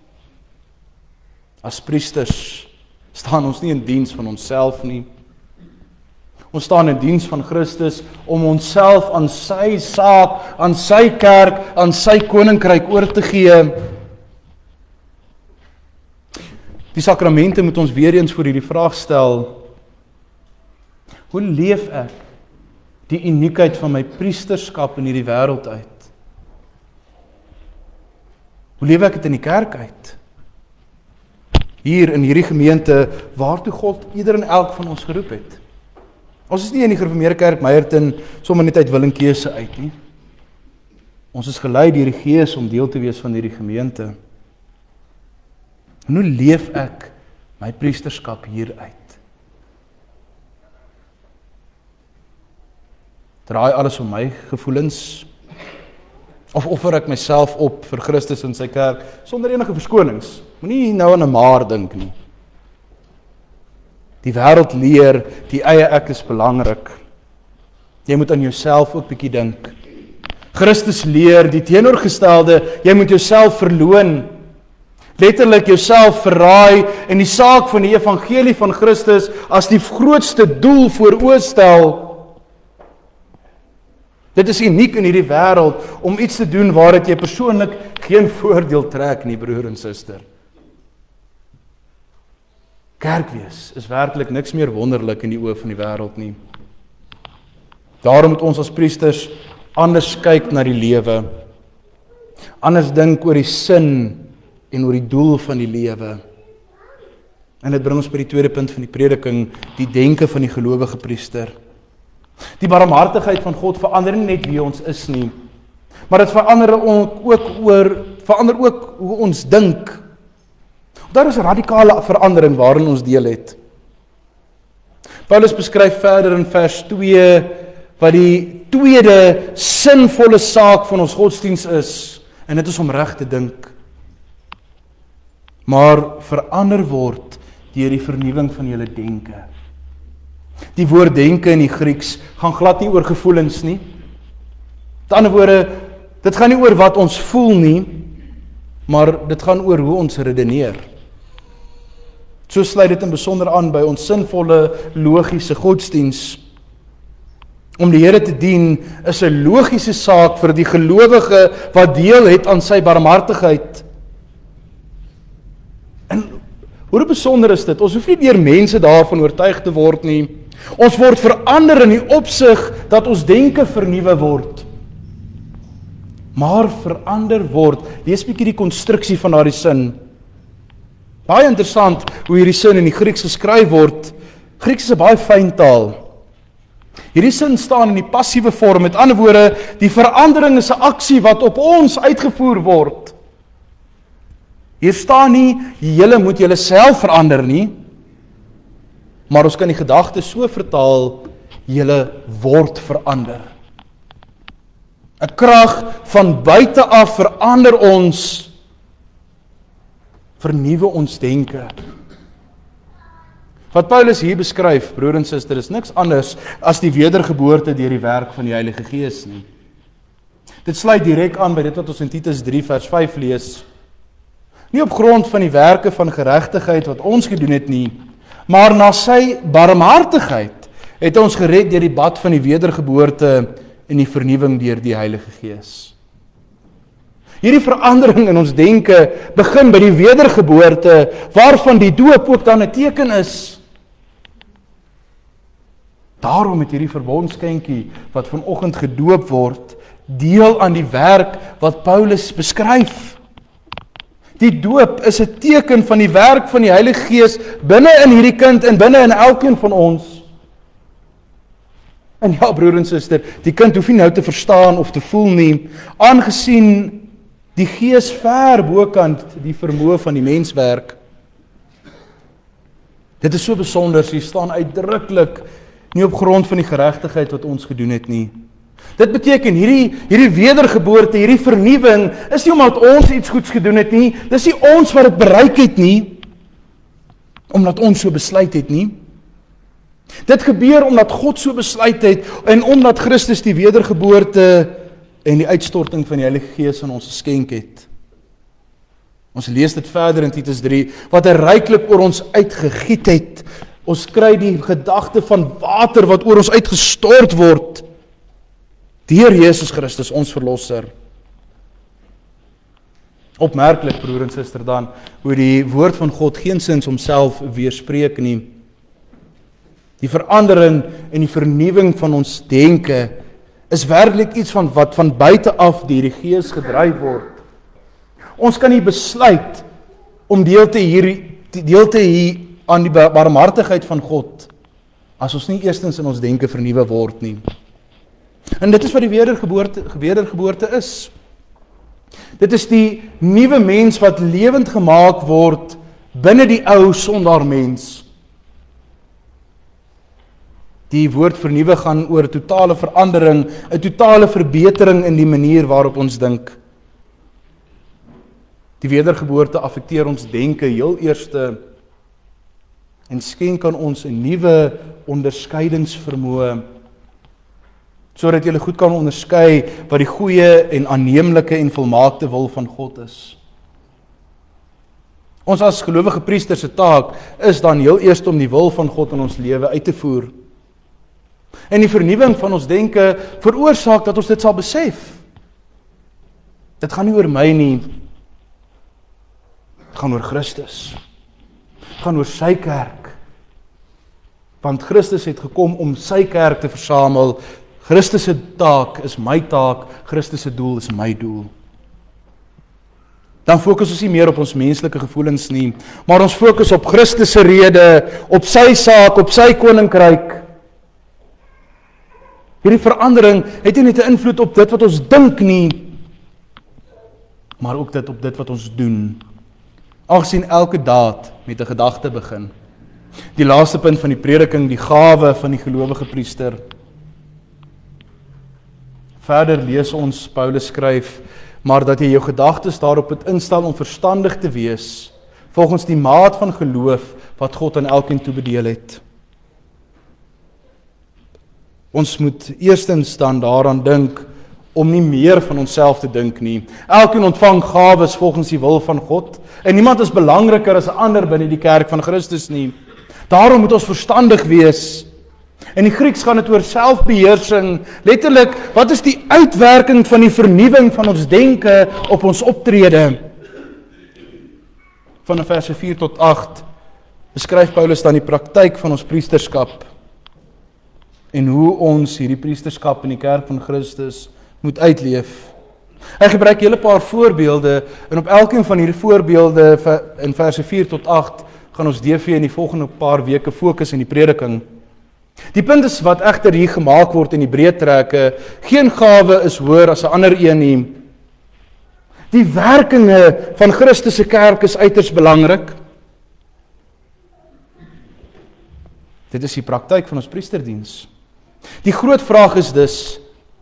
As priesters staan ons nie in diens van onsself nie. Ons staan in diens van Christus om onsself aan sy saak, aan sy kerk, aan sy koninkryk oor te gee. Die sakramente moet ons weer eens voor hierdie vraag stel: hoe leef ek die uniekheid van my priesterskap in hierdie wêreld uit? Hoe leef ek dit in die kerk uit? Hier in hierdie gemeente waartoe God ieder en elk van ons geroep het. Ons is nie in die Gereformeerde Kerk Meyerton sommer net uit willekeuze uit nie. Ons is gelei deur die Gees om deel te wees van hierdie gemeente. En hoe leef ek my priesterskap hieruit. Draai alles om my gevoelens, of offer ek myself op vir Christus en sy kerk, sonder enige verskonings. Moenie nou aan 'n maar dink nie. Die wêreld leer, die eie ek is belangrik. Jy moet aan jouself ook bietjie dink. Christus leer die teenoorgestelde, jy moet jouself verloon. Letterlik jouself verraai en die saak van die evangelie van Christus as die grootste doel voor oë stel. Dit is uniek in hierdie wêreld om iets te doen waaruit jy persoonlik geen voordeel trek nie, broer en suster. Kerk wees is werklik niks meer wonderlik in die oë van die wêreld nie. Daarom moet ons as priesters anders kyk na die lewe. Anders dink oor die sin en oor die doel van die lewe. En dit bring ons by die tweede punt van die prediking, die denke van die gelowige priester. Die barmhartigheid van God verander nie net wie ons is nie, maar dit verander ook hoe ons dink. Daar is 'n radikale verandering waarin ons deel het. Paulus beskryf verder in vers 2 wat die tweede sinvolle saak van ons godsdiens is, en dit is om reg te dink. Maar verander word deur die vernuwing van julle denke. Die woord denke in die Grieks gaan glad nie oor gevoelens nie. Met ander woorde, dit gaan nie oor wat ons voel nie, maar dit gaan oor hoe ons redeneer. So sluit dit in besonder aan by ons sinvolle, logiese godsdiens. Om die Here te dien is 'n logiese saak vir die gelowige wat deel het aan sy barmhartigheid. En hoe besonder is dit? Ons hoef nie deur mense daarvan oortuig te word nie. Ons word verander in die opsig dat ons denke vernuwe word. Maar verander word, lees bietjie die konstruksie van daardie sin. Baie interessant hoe hierdie sin in die Grieks geskryf word. Grieks is 'n baie fyn taal. Hierdie sin staan in die passiewe vorm, met ander woorde, die verandering is 'n aksie wat op ons uitgevoer word. Hier staan nie, julle moet julle self verander nie, maar ons kan die gedagte so vertaal, julle word verander. 'n Krag van buite af verander ons, vernuwe ons denke. Wat Paulus hier beskryf, broer en suster, is niks anders as die wedergeboorte deur die werk van die Heilige Gees nie. Dit sluit direk aan by dit wat ons in Titus 3 vers 5 lees. Nie op grond van die werke van geregtigheid wat ons gedoen het nie, maar na sy barmhartigheid het ons gered deur die bad van die wedergeboorte en die vernuwing deur die Heilige Gees. Hierdie verandering in ons denke begin by die wedergeboorte, waarvan die doop ook dan 'n teken is. Daarom het hierdie verbondskenkie wat vanoggend gedoop word, deel aan die werk wat Paulus beskryf. Die doop is 'n teken van die werk van die Heilige Gees binne in hierdie kind en binne in elkeen van ons. En ja, broer en suster, die kind hoef nie nou te verstaan of te voel nie, aangesien die Gees ver bokant die vermoë van die mens werk. Dit is so besonder, hier staan uitdruklik nie op grond van die geregtigheid wat ons gedoen het nie. Dit beteken hierdie wedergeboorte, hierdie vernuwing is nie omdat ons iets goeds gedoen het nie, dis nie ons wat dit bereik het nie, omdat ons so besluit het nie. Dit gebeur omdat God so besluit het en omdat Christus die wedergeboorte en die uitstorting van die Heilige Gees aan ons geskenk het. Ons lees dit verder in Titus 3, wat hy ryklik oor ons uitgegiet het. Ons kry die gedagte van water wat oor ons uitgestort word, deur Jesus Christus, ons verlosser. Opmerklik, broer en suster, dan, hoe die woord van God geensins homself weerspreek nie. Die verandering en die vernuwing van ons denke is werklik iets wat van buite af deur die Gees gedryf word. Ons kan nie besluit om deel te hê aan die barmhartigheid van God as ons nie eerstens in ons denke vernuwe word nie. En dit is wat die wedergeboorte is. Dit is die nuwe mens wat lewend gemaak word binne die ou sondaarmens. Die woord vernuwe gaan oor 'n totale verandering, 'n totale verbetering in die manier waarop ons dink. Die wedergeboorte affekteer ons denke heel eerste en skenk aan ons 'n nuwe onderskeidingsvermoë, sodat jy goed kan onderskei wat die goeie en aanneemlike en volmaakte wil van God is. Ons as gelowige priesters se taak is dan heel eers om die wil van God in ons lewe uit te voer. En die vernuwing van ons denke veroorsaak dat ons dit sal besef. Dit gaan nie oor my nie. Dit gaan oor Christus. Dit gaan oor sy kerk. Want Christus het gekom om sy kerk te versamel. Christus se taak is my taak, Christus se doel is my doel. Dan fokus ons nie meer op ons menslike gevoelens nie, maar ons fokus op Christus se rede, op sy saak, op sy koninkryk. Hierdie verandering het nie net 'n invloed op dit wat ons dink nie, maar ook op dit wat ons doen. Aangesien elke daad met 'n gedagte begin. Die laaste punt van die prediking, die gawe van die gelowige priester. Verder lees ons, Paulus skryf, maar dat jy jou gedagtes daarop moet instel om verstandig te wees, volgens die maat van geloof wat God aan elkeen toebedeel het. Ons moet eerstens dan daaraan dink om nie meer van onsself te dink nie. Elkeen ontvang gawes volgens die wil van God en niemand is belangriker as 'n ander binne die kerk van Christus nie. Daarom moet ons verstandig wees. In die Grieks gaan dit oor selfbeheersing. Letterlik, wat is die uitwerking van die vernuwing van ons denke op ons optrede? Van verse 4 tot 8 beskryf Paulus dan die praktyk van ons priesterskap en hoe ons hierdie priesterskap in die kerk van Christus moet uitleef. Hy gebruik 'n hele paar voorbeelde en op elkeen van hierdie voorbeelde in verse 4 tot 8 gaan ons DV in die volgende paar weke fokus in die prediking. Die punt is wat egter hier gemaak word in die breë trekke, geen gawe is hoër as 'n ander een nie. Die werkinge van Christus se kerk is uiters belangrik. Dit is die praktyk van ons priesterdiens. Die groot vraag is dus,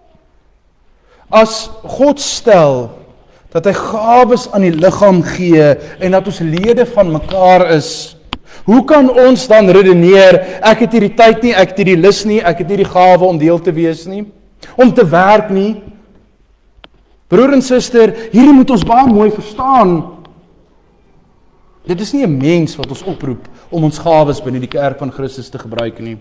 as God stel dat hy gawes aan die liggaam gee en dat ons lede van mekaar is, hoe kan ons dan redeneer, ek het nie die tyd nie, ek het nie die lus nie, ek het nie die gawe om deel te wees nie, om te werk nie? Broer en suster, hierdie moet ons baie mooi verstaan. Dit is nie 'n mens wat ons oproep om ons gawes binne die kerk van Christus te gebruik nie.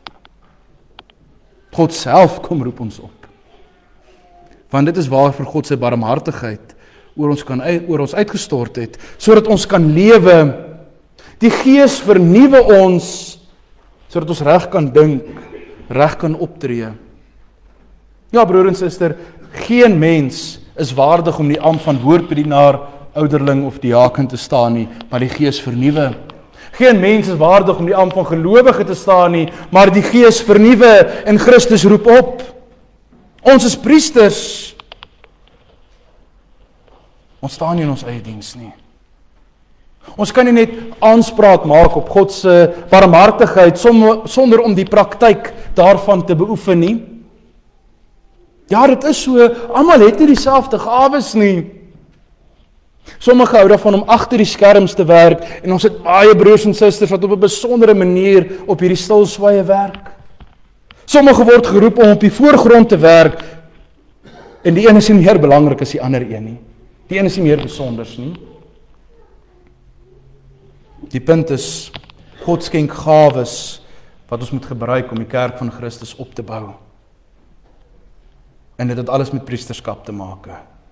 God self kom roep ons op. Want dit is waarvoor God sy barmhartigheid oor ons uitgestort het, sodat ons kan lewe. Die Gees vernuwe ons, sodat ons reg kan dink, reg kan optree. Ja, broer en suster, geen mens is waardig om die ampt van woordbedienaar, ouderling of diaken te staan nie, maar die Gees vernuwe. Geen mens is waardig om die ampt van gelowige te staan nie, maar die Gees vernuwe en Christus roep op. Ons is priesters. Ons staan nie in ons eie diens nie. Ons kan nie net aanspraak maak op God se barmhartigheid sonder om die praktyk daarvan te beoefen nie. Ja, dit is so, almal het nie dieselfde gawes nie. Sommige hou daarvan om agter die skerms te werk en ons het baie broers en susters wat op 'n besondere manier op hierdie stil swaaye werk. Sommige word geroep om op die voorgrond te werk en die een is nie meer belangrik as die ander een nie. Die een is nie meer besonders nie. Die punt is, God skenk gawes wat ons moet gebruik om die kerk van Christus op te bou. En dit het alles met priesterskap te maak.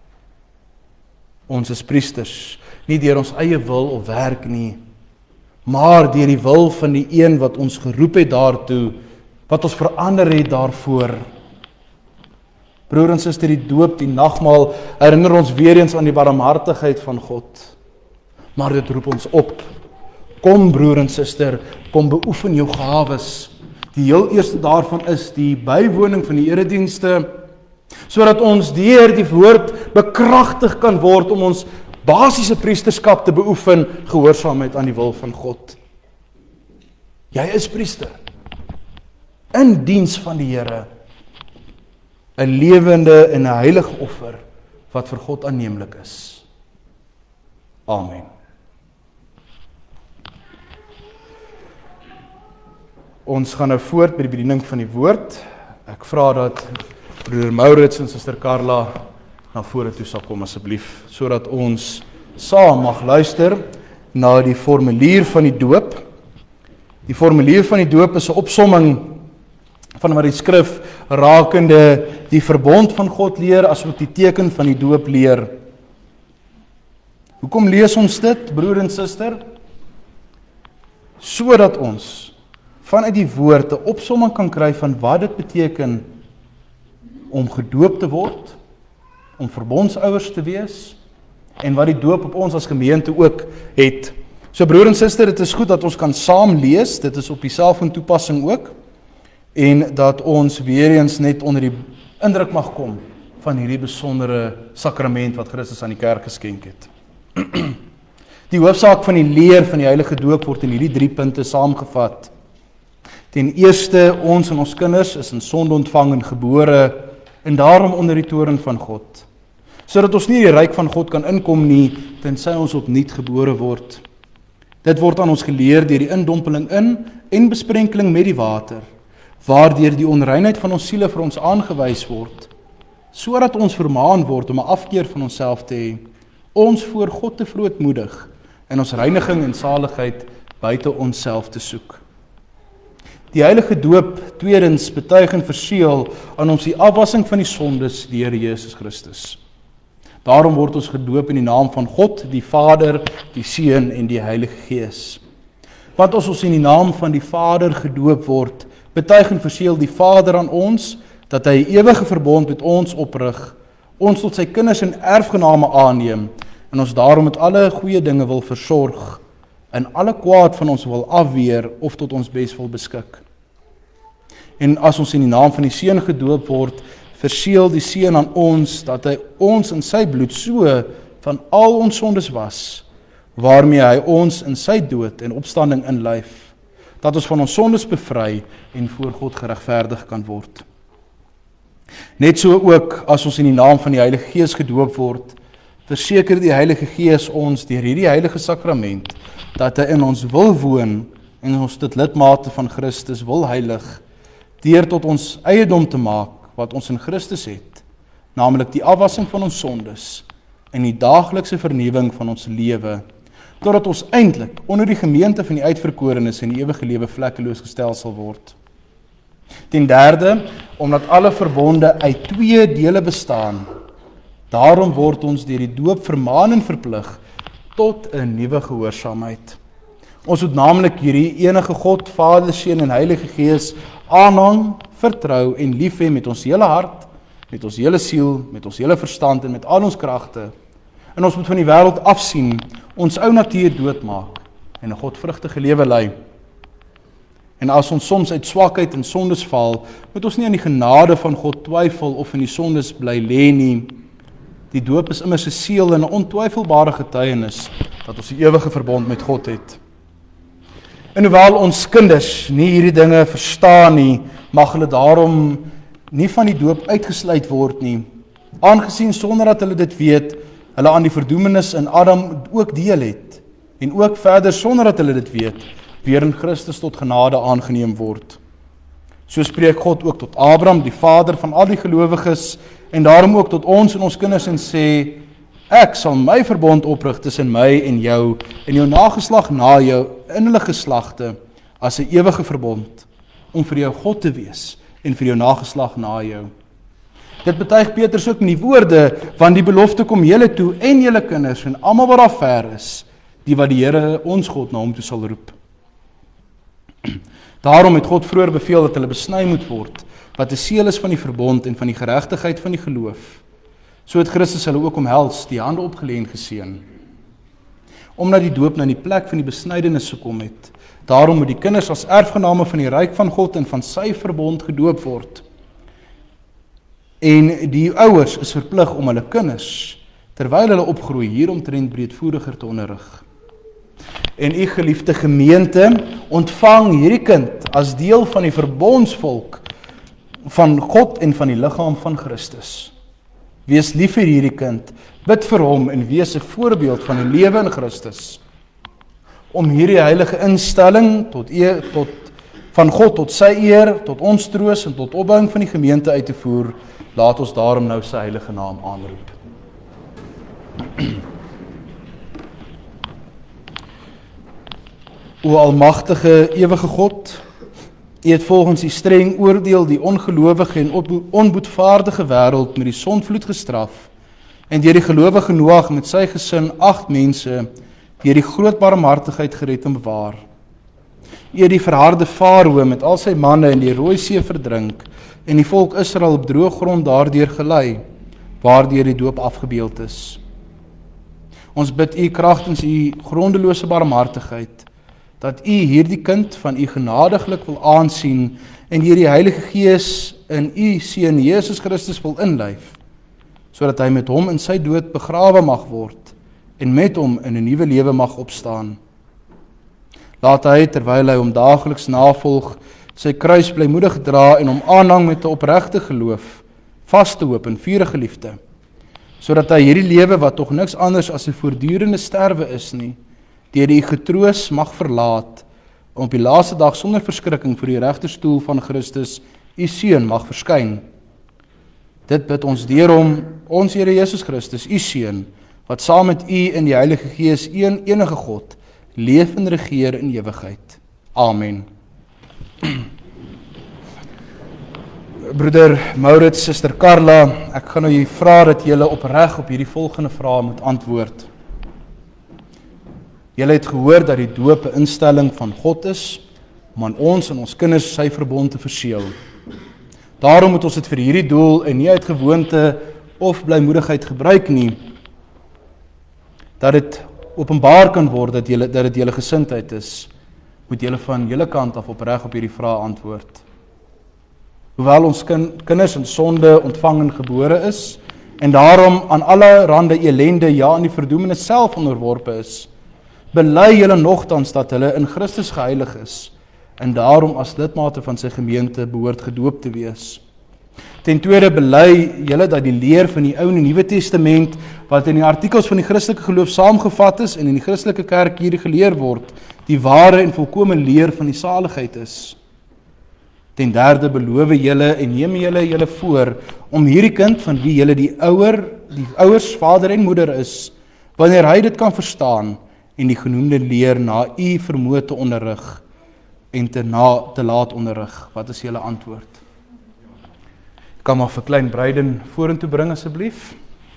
Ons is priesters, nie deur ons eie wil of werk nie, maar deur die wil van die een wat ons geroep het daartoe, wat ons verander het daarvoor. Broer en suster, die doop, die nagmaal, herinner ons weer eens aan die barmhartigheid van God. Maar dit roep ons op. Kom broer en suster, kom beoefen jou gawes. Die heel eerste daarvan is die bywoning van die eredienste, sodat ons deur die woord bekragtig kan word om ons basiese priesterskap te beoefen, gehoorsaamheid aan die wil van God. Jy is priester, in diens van die Here, 'n lewende en 'n heilige offer, wat vir God aanneemlik is. Amen. Ons gaan nou voort by die bediening van die woord. Ek vra dat broeder Maurits en suster Carla na vore toe sal kom asseblief, sodat ons saam mag luister na die formulier van die doop. Die formulier van die doop is 'n opsomming van wat die skrif rakende die verbond van God leer, asook die teken van die doop leer. Hoekom lees ons dit, broer en suster? Sodat ons vanuit die woord 'n opsomming kan kry van wat dit beteken om gedoop te word, om verbondsouers te wees, en wat die doop op ons as gemeente ook het. So broer en suster, dit is goed dat ons kan saam lees, dit is op die selfoon toepassing ook, en dat ons weer eens net onder die indruk mag kom van hierdie besondere sakrament wat Christus aan die kerk geskenk het. Die hoofsaak van die leer van die heilige doop word in hierdie 3 punte saamgevat. Ten eerste, ons en ons kinders is in sonde ontvang en gebore, en daarom onder die toorn van God, sodat ons nie die ryk van God kan inkom nie, tensy ons opnuut gebore word. Dit word aan ons geleer deur die indompeling in en besprenkeling met die water, waardeur die onreinheid van ons siele vir ons aangewys word, sodat ons vermaan word om 'n afkeer van onsself te hê, ons voor God te verootmoedig en ons reiniging en saligheid buite onsself te soek. Die heilige doop, tweedens, betuig en verseël aan ons die afwassing van die sondes deur Jesus Christus. Daarom word ons gedoop in die naam van God, die Vader, die Seun en die Heilige Gees. Want as ons in die naam van die Vader gedoop word, betuig en verseël die Vader aan ons, dat hy 'n ewige verbond met ons oprig, ons tot sy kinders en erfgename aanneem, en ons daarom met alle goeie dinge wil versorg, en alle kwaad van ons wil afweer, of tot ons bes wil beskik. En as ons in die naam van die Seun gedoop word, verseël die Seun aan ons, dat hy ons in sy bloed so van al ons sondes was, waarmee hy ons in sy dood en opstanding inlyf, dat ons van ons sondes bevry en voor God geregverdig kan word. Net so ook, as ons in die naam van die Heilige Gees gedoop word, verseker die Heilige Gees ons deur hierdie heilige sakrament, dat hy in ons wil woon en ons tot lidmate van Christus wil heilig, deur tot ons eiendom te maak wat ons in Christus het, naamlik die afwassing van ons sondes en die daaglikse vernuwing van ons lewe, totdat ons eintlik onder die gemeente van die uitverkorenes in die ewige lewe vlekkeloos gestel sal word. Ten derde, omdat alle verbonde uit 2 dele bestaan, daarom word ons deur die doop vermaan en verplig tot 'n nuwe gehoorsaamheid. Ons moet naamlik hierdie enige God, Vader, Seun en Heilige Gees aanhang, vertrou en lief hê met ons hele hart, met ons hele siel, met ons hele verstand en met al ons kragte. En ons moet van die wêreld afsien, ons ou natuur doodmaak en 'n godvrugtige lewe lei. En as ons soms uit swakheid en sondes val, moet ons nie aan die genade van God twyfel of in die sondes bly lê nie. Die doop is immers 'n seël en 'n ontwyfelbare getuienis dat ons die ewige verbond met God het. En hoewel ons kinders nie hierdie dinge verstaan nie, mag hulle daarom nie van die doop uitgesluit word nie, aangesien sonder dat hulle dit weet, hulle aan die verdoemenis in Adam ook deel het, en ook verder sonder dat hulle dit weet, weer in Christus tot genade aangeneem word. So spreek God ook tot Abraham, die vader van al die gelowiges, en daarom ook tot ons en ons kinders en sê, ek sal my verbond oprig tussen my en jou nageslag na jou, in hulle geslagte, as 'n ewige verbond, om vir jou God te wees, en vir jou nageslag na jou. Dit betuig Petrus ook in die woorde, want die belofte kom julle toe, en julle kinders, en almal wat daar ver is, die wat die Here ons God na hom toe sal roep. Daarom het God vroeër beveel dat hulle besny moet word, wat 'n seël is van die verbond en van die geregtigheid van die geloof. So het Christus hulle ook omhels, die hande opgelê en geseën. Omdat die doop na die plek van die besnydenis gekom het, daarom moet die kinders as erfgename van die ryk van God en van sy verbond gedoop word. En die ouers is verplig om hulle kinders terwyl hulle opgroei hieromtrent breedvoeriger te onderrig. En u geliefde gemeente, ontvang hierdie kind as deel van die verbondsvolk van God en van die liggaam van Christus. Wees lief vir hierdie kind, bid vir hom en wees 'n voorbeeld van die lewe in Christus. Om hierdie heilige instelling van God tot sy eer, tot ons troos en tot opbouing van die gemeente uit te voer, laat ons daarom nou sy heilige naam aanroep. O almagtige, ewige God, U het volgens die streng oordeel die ongelowige en onboetvaardige wêreld met die sondvloed gestraf en deur die gelowige Noag met sy gesin 8 mense deur die groot barmhartigheid gered en bewaar. U het die verharde Farao met al sy manne in die Rooi See verdrink en die volk Israel op droë grond daardeur gelei, waardeur die doop afgebeeld is. Ons bid U kragtens U grondelose barmhartigheid, dat U hierdie kind van U genadiglik wil aansien en deur die Heilige Gees in U Seun Jesus Christus wil inlyf, sodat hy met hom in sy dood begrawe mag word en met hom in 'n nuwe lewe mag opstaan. Laat hy, terwyl hy hom daagliks navolg, sy kruis blymoedig dra en hom aanhang met 'n opregte geloof, vaste hoop en vurige liefde, sodat hy hierdie lewe wat tog niks anders as 'n voortdurende sterwe is nie, deur die getroos mag verlaat, om op die laaste dag sonder verskrikking voor die regterstoel van Christus, U Seun, mag verskyn. Dit bid ons deur hom, ons Here Jesus Christus, U Seun, wat saam met U in die Heilige Gees enige God, leef en regeer in ewigheid. Amen. Broeder Maurits, Suster Carla, ek gaan nou vra dat julle opreg op hierdie volgende vrae moet antwoord. Julle het gehoor dat die doop 'n instelling van God is, om aan ons en ons kinders sy verbond te verseël. Daarom moet ons dit vir hierdie doel en nie uit gewoonte of blymoedigheid gebruik nie, dat dit openbaar kan word dat dit julle gesindheid is, moet julle van julle kant af opreg op hierdie vrae antwoord. Hoewel ons kinders in sonde ontvang en gebore is, en daarom aan alle rande elende, ja aan die verdoemenis self onderworpe is, bely julle nogtans dat hulle in Christus geheilig is, en daarom as lidmate van sy gemeente behoort gedoop te wees. Ten tweede bely julle dat die leer van die Ou en die Nuwe Testament, wat in die artikels van die Christelike geloof saamgevat is en in die Christelike kerk hier geleer word, die ware en volkome leer van die saligheid is. Ten derde beloof julle en neem julle voor om hierdie kind van wie julle die ouers, vader en moeder is, wanneer hy dit kan verstaan en die genoemde leer na U vermoë te onderrig en te laat onderrig. Wat is julle antwoord? Ek kan maar vir klein Bruiden vorentoe bring asseblief.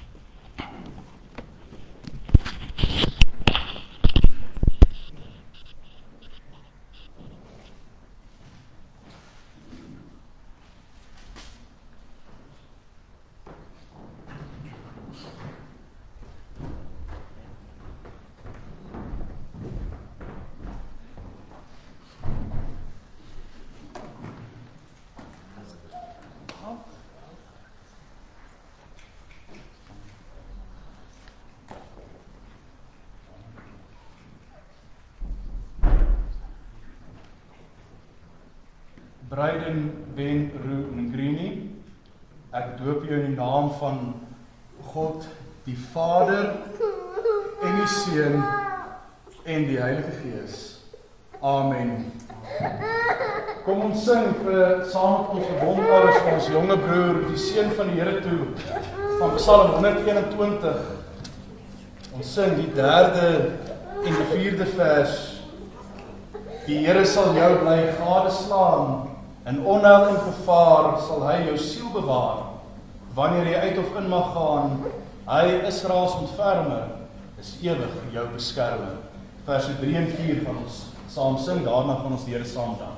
Bruiden Ben Ngrini, ek doop jou in die naam van God, die Vader en die Seun en die Heilige Gees. Amen. Kom ons sing saam met ons verbondenis vir ons jonge broer, die Seun van die Here toe, van Psalm 121. Ons sing die 3de en die 4de vers. Die Here sal jou bly gadeslaan, in onheil en gevaar sal hy jou siel bewaar. Wanneer jy uit of in mag gaan, hy Israels ontfermer, is ewig jou beskermer. Vers 3 en 4 gaan ons saam sing, daarna gaan ons die Here saam dank.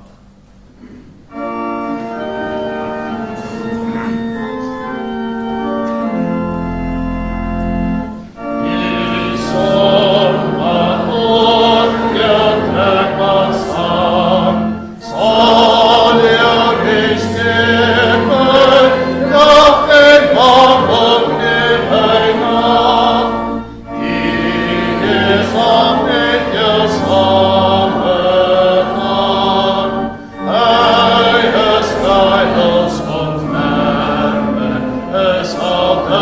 Amen.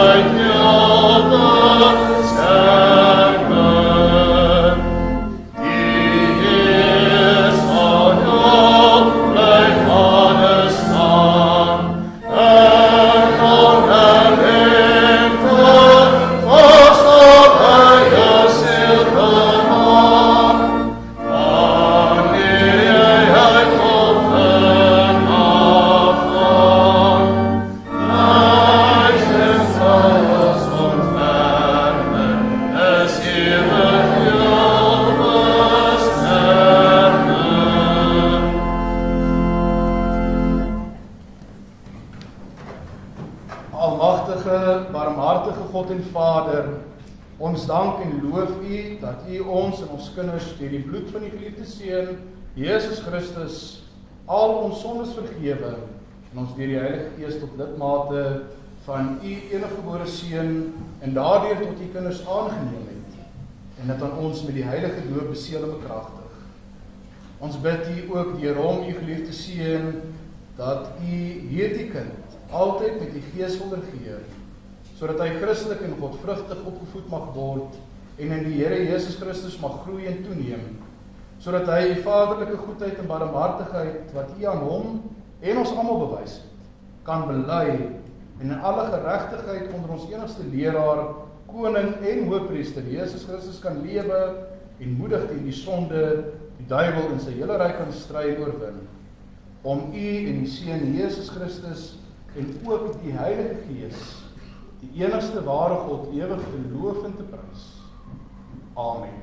Almagtige, barmhartige God en Vader, ons dank en loof U dat U ons en ons kinders deur die bloed van die geliefde Seun, Jesus Christus, al ons sondes vergewe en ons deur die Heilige Gees tot lidmate van U eniggebore Seun en daardeur tot U kinders aangeneem het en dat aan ons met die heilige doop beseël en bekragtig. Ons bid U ook deur hom, U geliefde Seun, dat U hierdie kind altyd met die Gees wil regeer, sodat hy Christelik en godvrugtig opgevoed mag word en in die Here Jesus Christus mag groei en toeneem, sodat hy die vaderlike goedheid en barmhartigheid wat U aan hom en ons almal bewys het, kan bely en in alle geregtigheid onder ons enigste leraar, koning en hoëpriester Jesus Christus kan lewe en moedig teen die sonde, die duiwel en sy hele ryk aan stry oorwin, om U en die Seun Jesus Christus en ook die Heilige Gees, die enigste ware God, ewig te loof en te prys. Amen.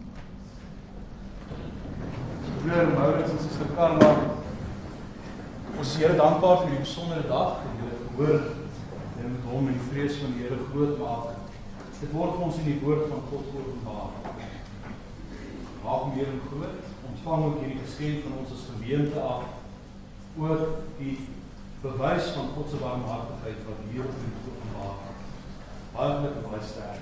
Broer Maurits en Suster Karla, ons is Here dankbaar vir die besondere dag, en Here gehoor, en met hom en die vrees van die Here groot maak. Dit word vir ons in die woord van God openbaar. Maak hom Here groot, ontvang ook hierdie geskenk van ons as gemeente af, ook die bewys van God se barmhartigheid wat hier op die openbaar word. Baie geluk en baie sterk.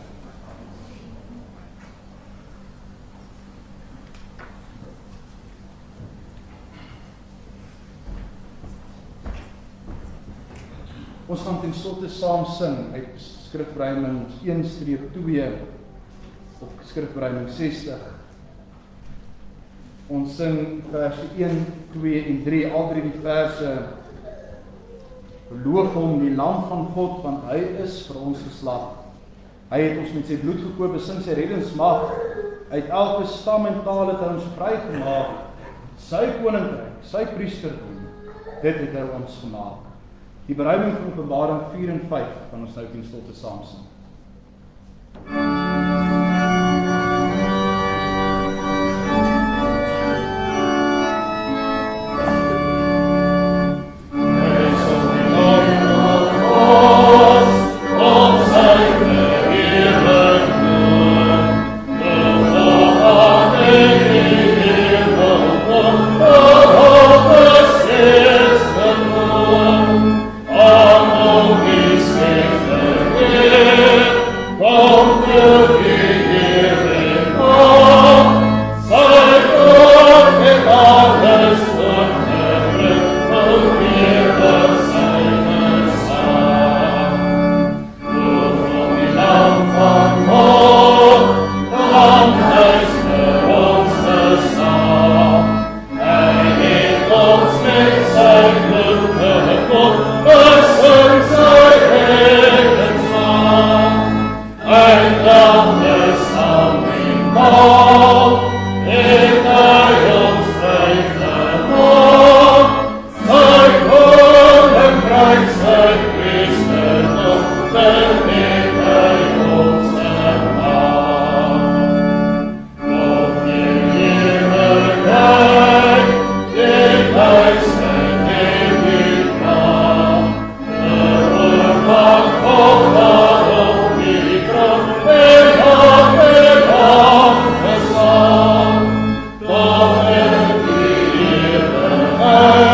Ons gaan ten slotte saam sing uit skrifruiming 1-2 of skrifruiming 60. Ons sing verse 1, 2 en 3, al drie die verse. Loof hom, die lam van God, want hy is vir ons geslag. Hy het ons met sy bloed gekoop, besing sy reddingsmag. Uit elke stam en taal het hy ons vrygemaak. Sy koninkryk, sy priesterdom, dit het hy ons gemaak. Die beruiming van Openbaring 4 en 5 van ons nou ten slotte saam sing.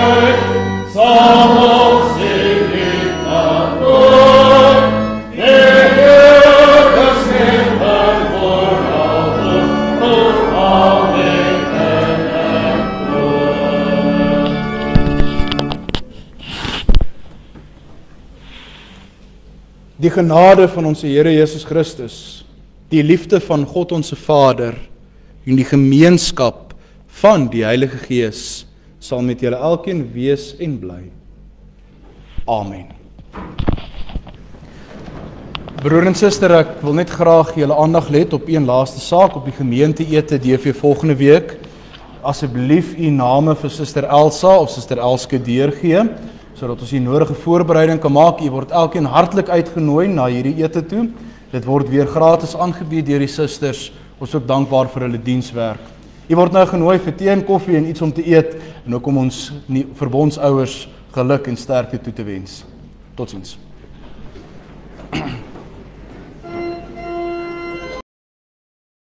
Yeah. Die genade van ons Here Jesus Christus, die liefde van God ons Vader en die gemeenskap van die Heilige Gees sal met julle elkeen wees en bly. Amen. Broer en suster, ek wil net graag julle aandag let op een laaste saak op die gemeenteete DV volgende week. Asseblief u name vir Suster Elsa of Suster Elske deurgee, sodat ons die nodige voorbereiding kan maak. U word elkeen hartlik uitgenooi na hierdie ete toe. Dit word weer gratis aangebied deur die susters. Ons is ook dankbaar vir hulle dienswerk. U word nou genooi vir tee en koffie en iets om te eet en ook om ons verbondsouers geluk en sterkte toe te wens. Totsiens.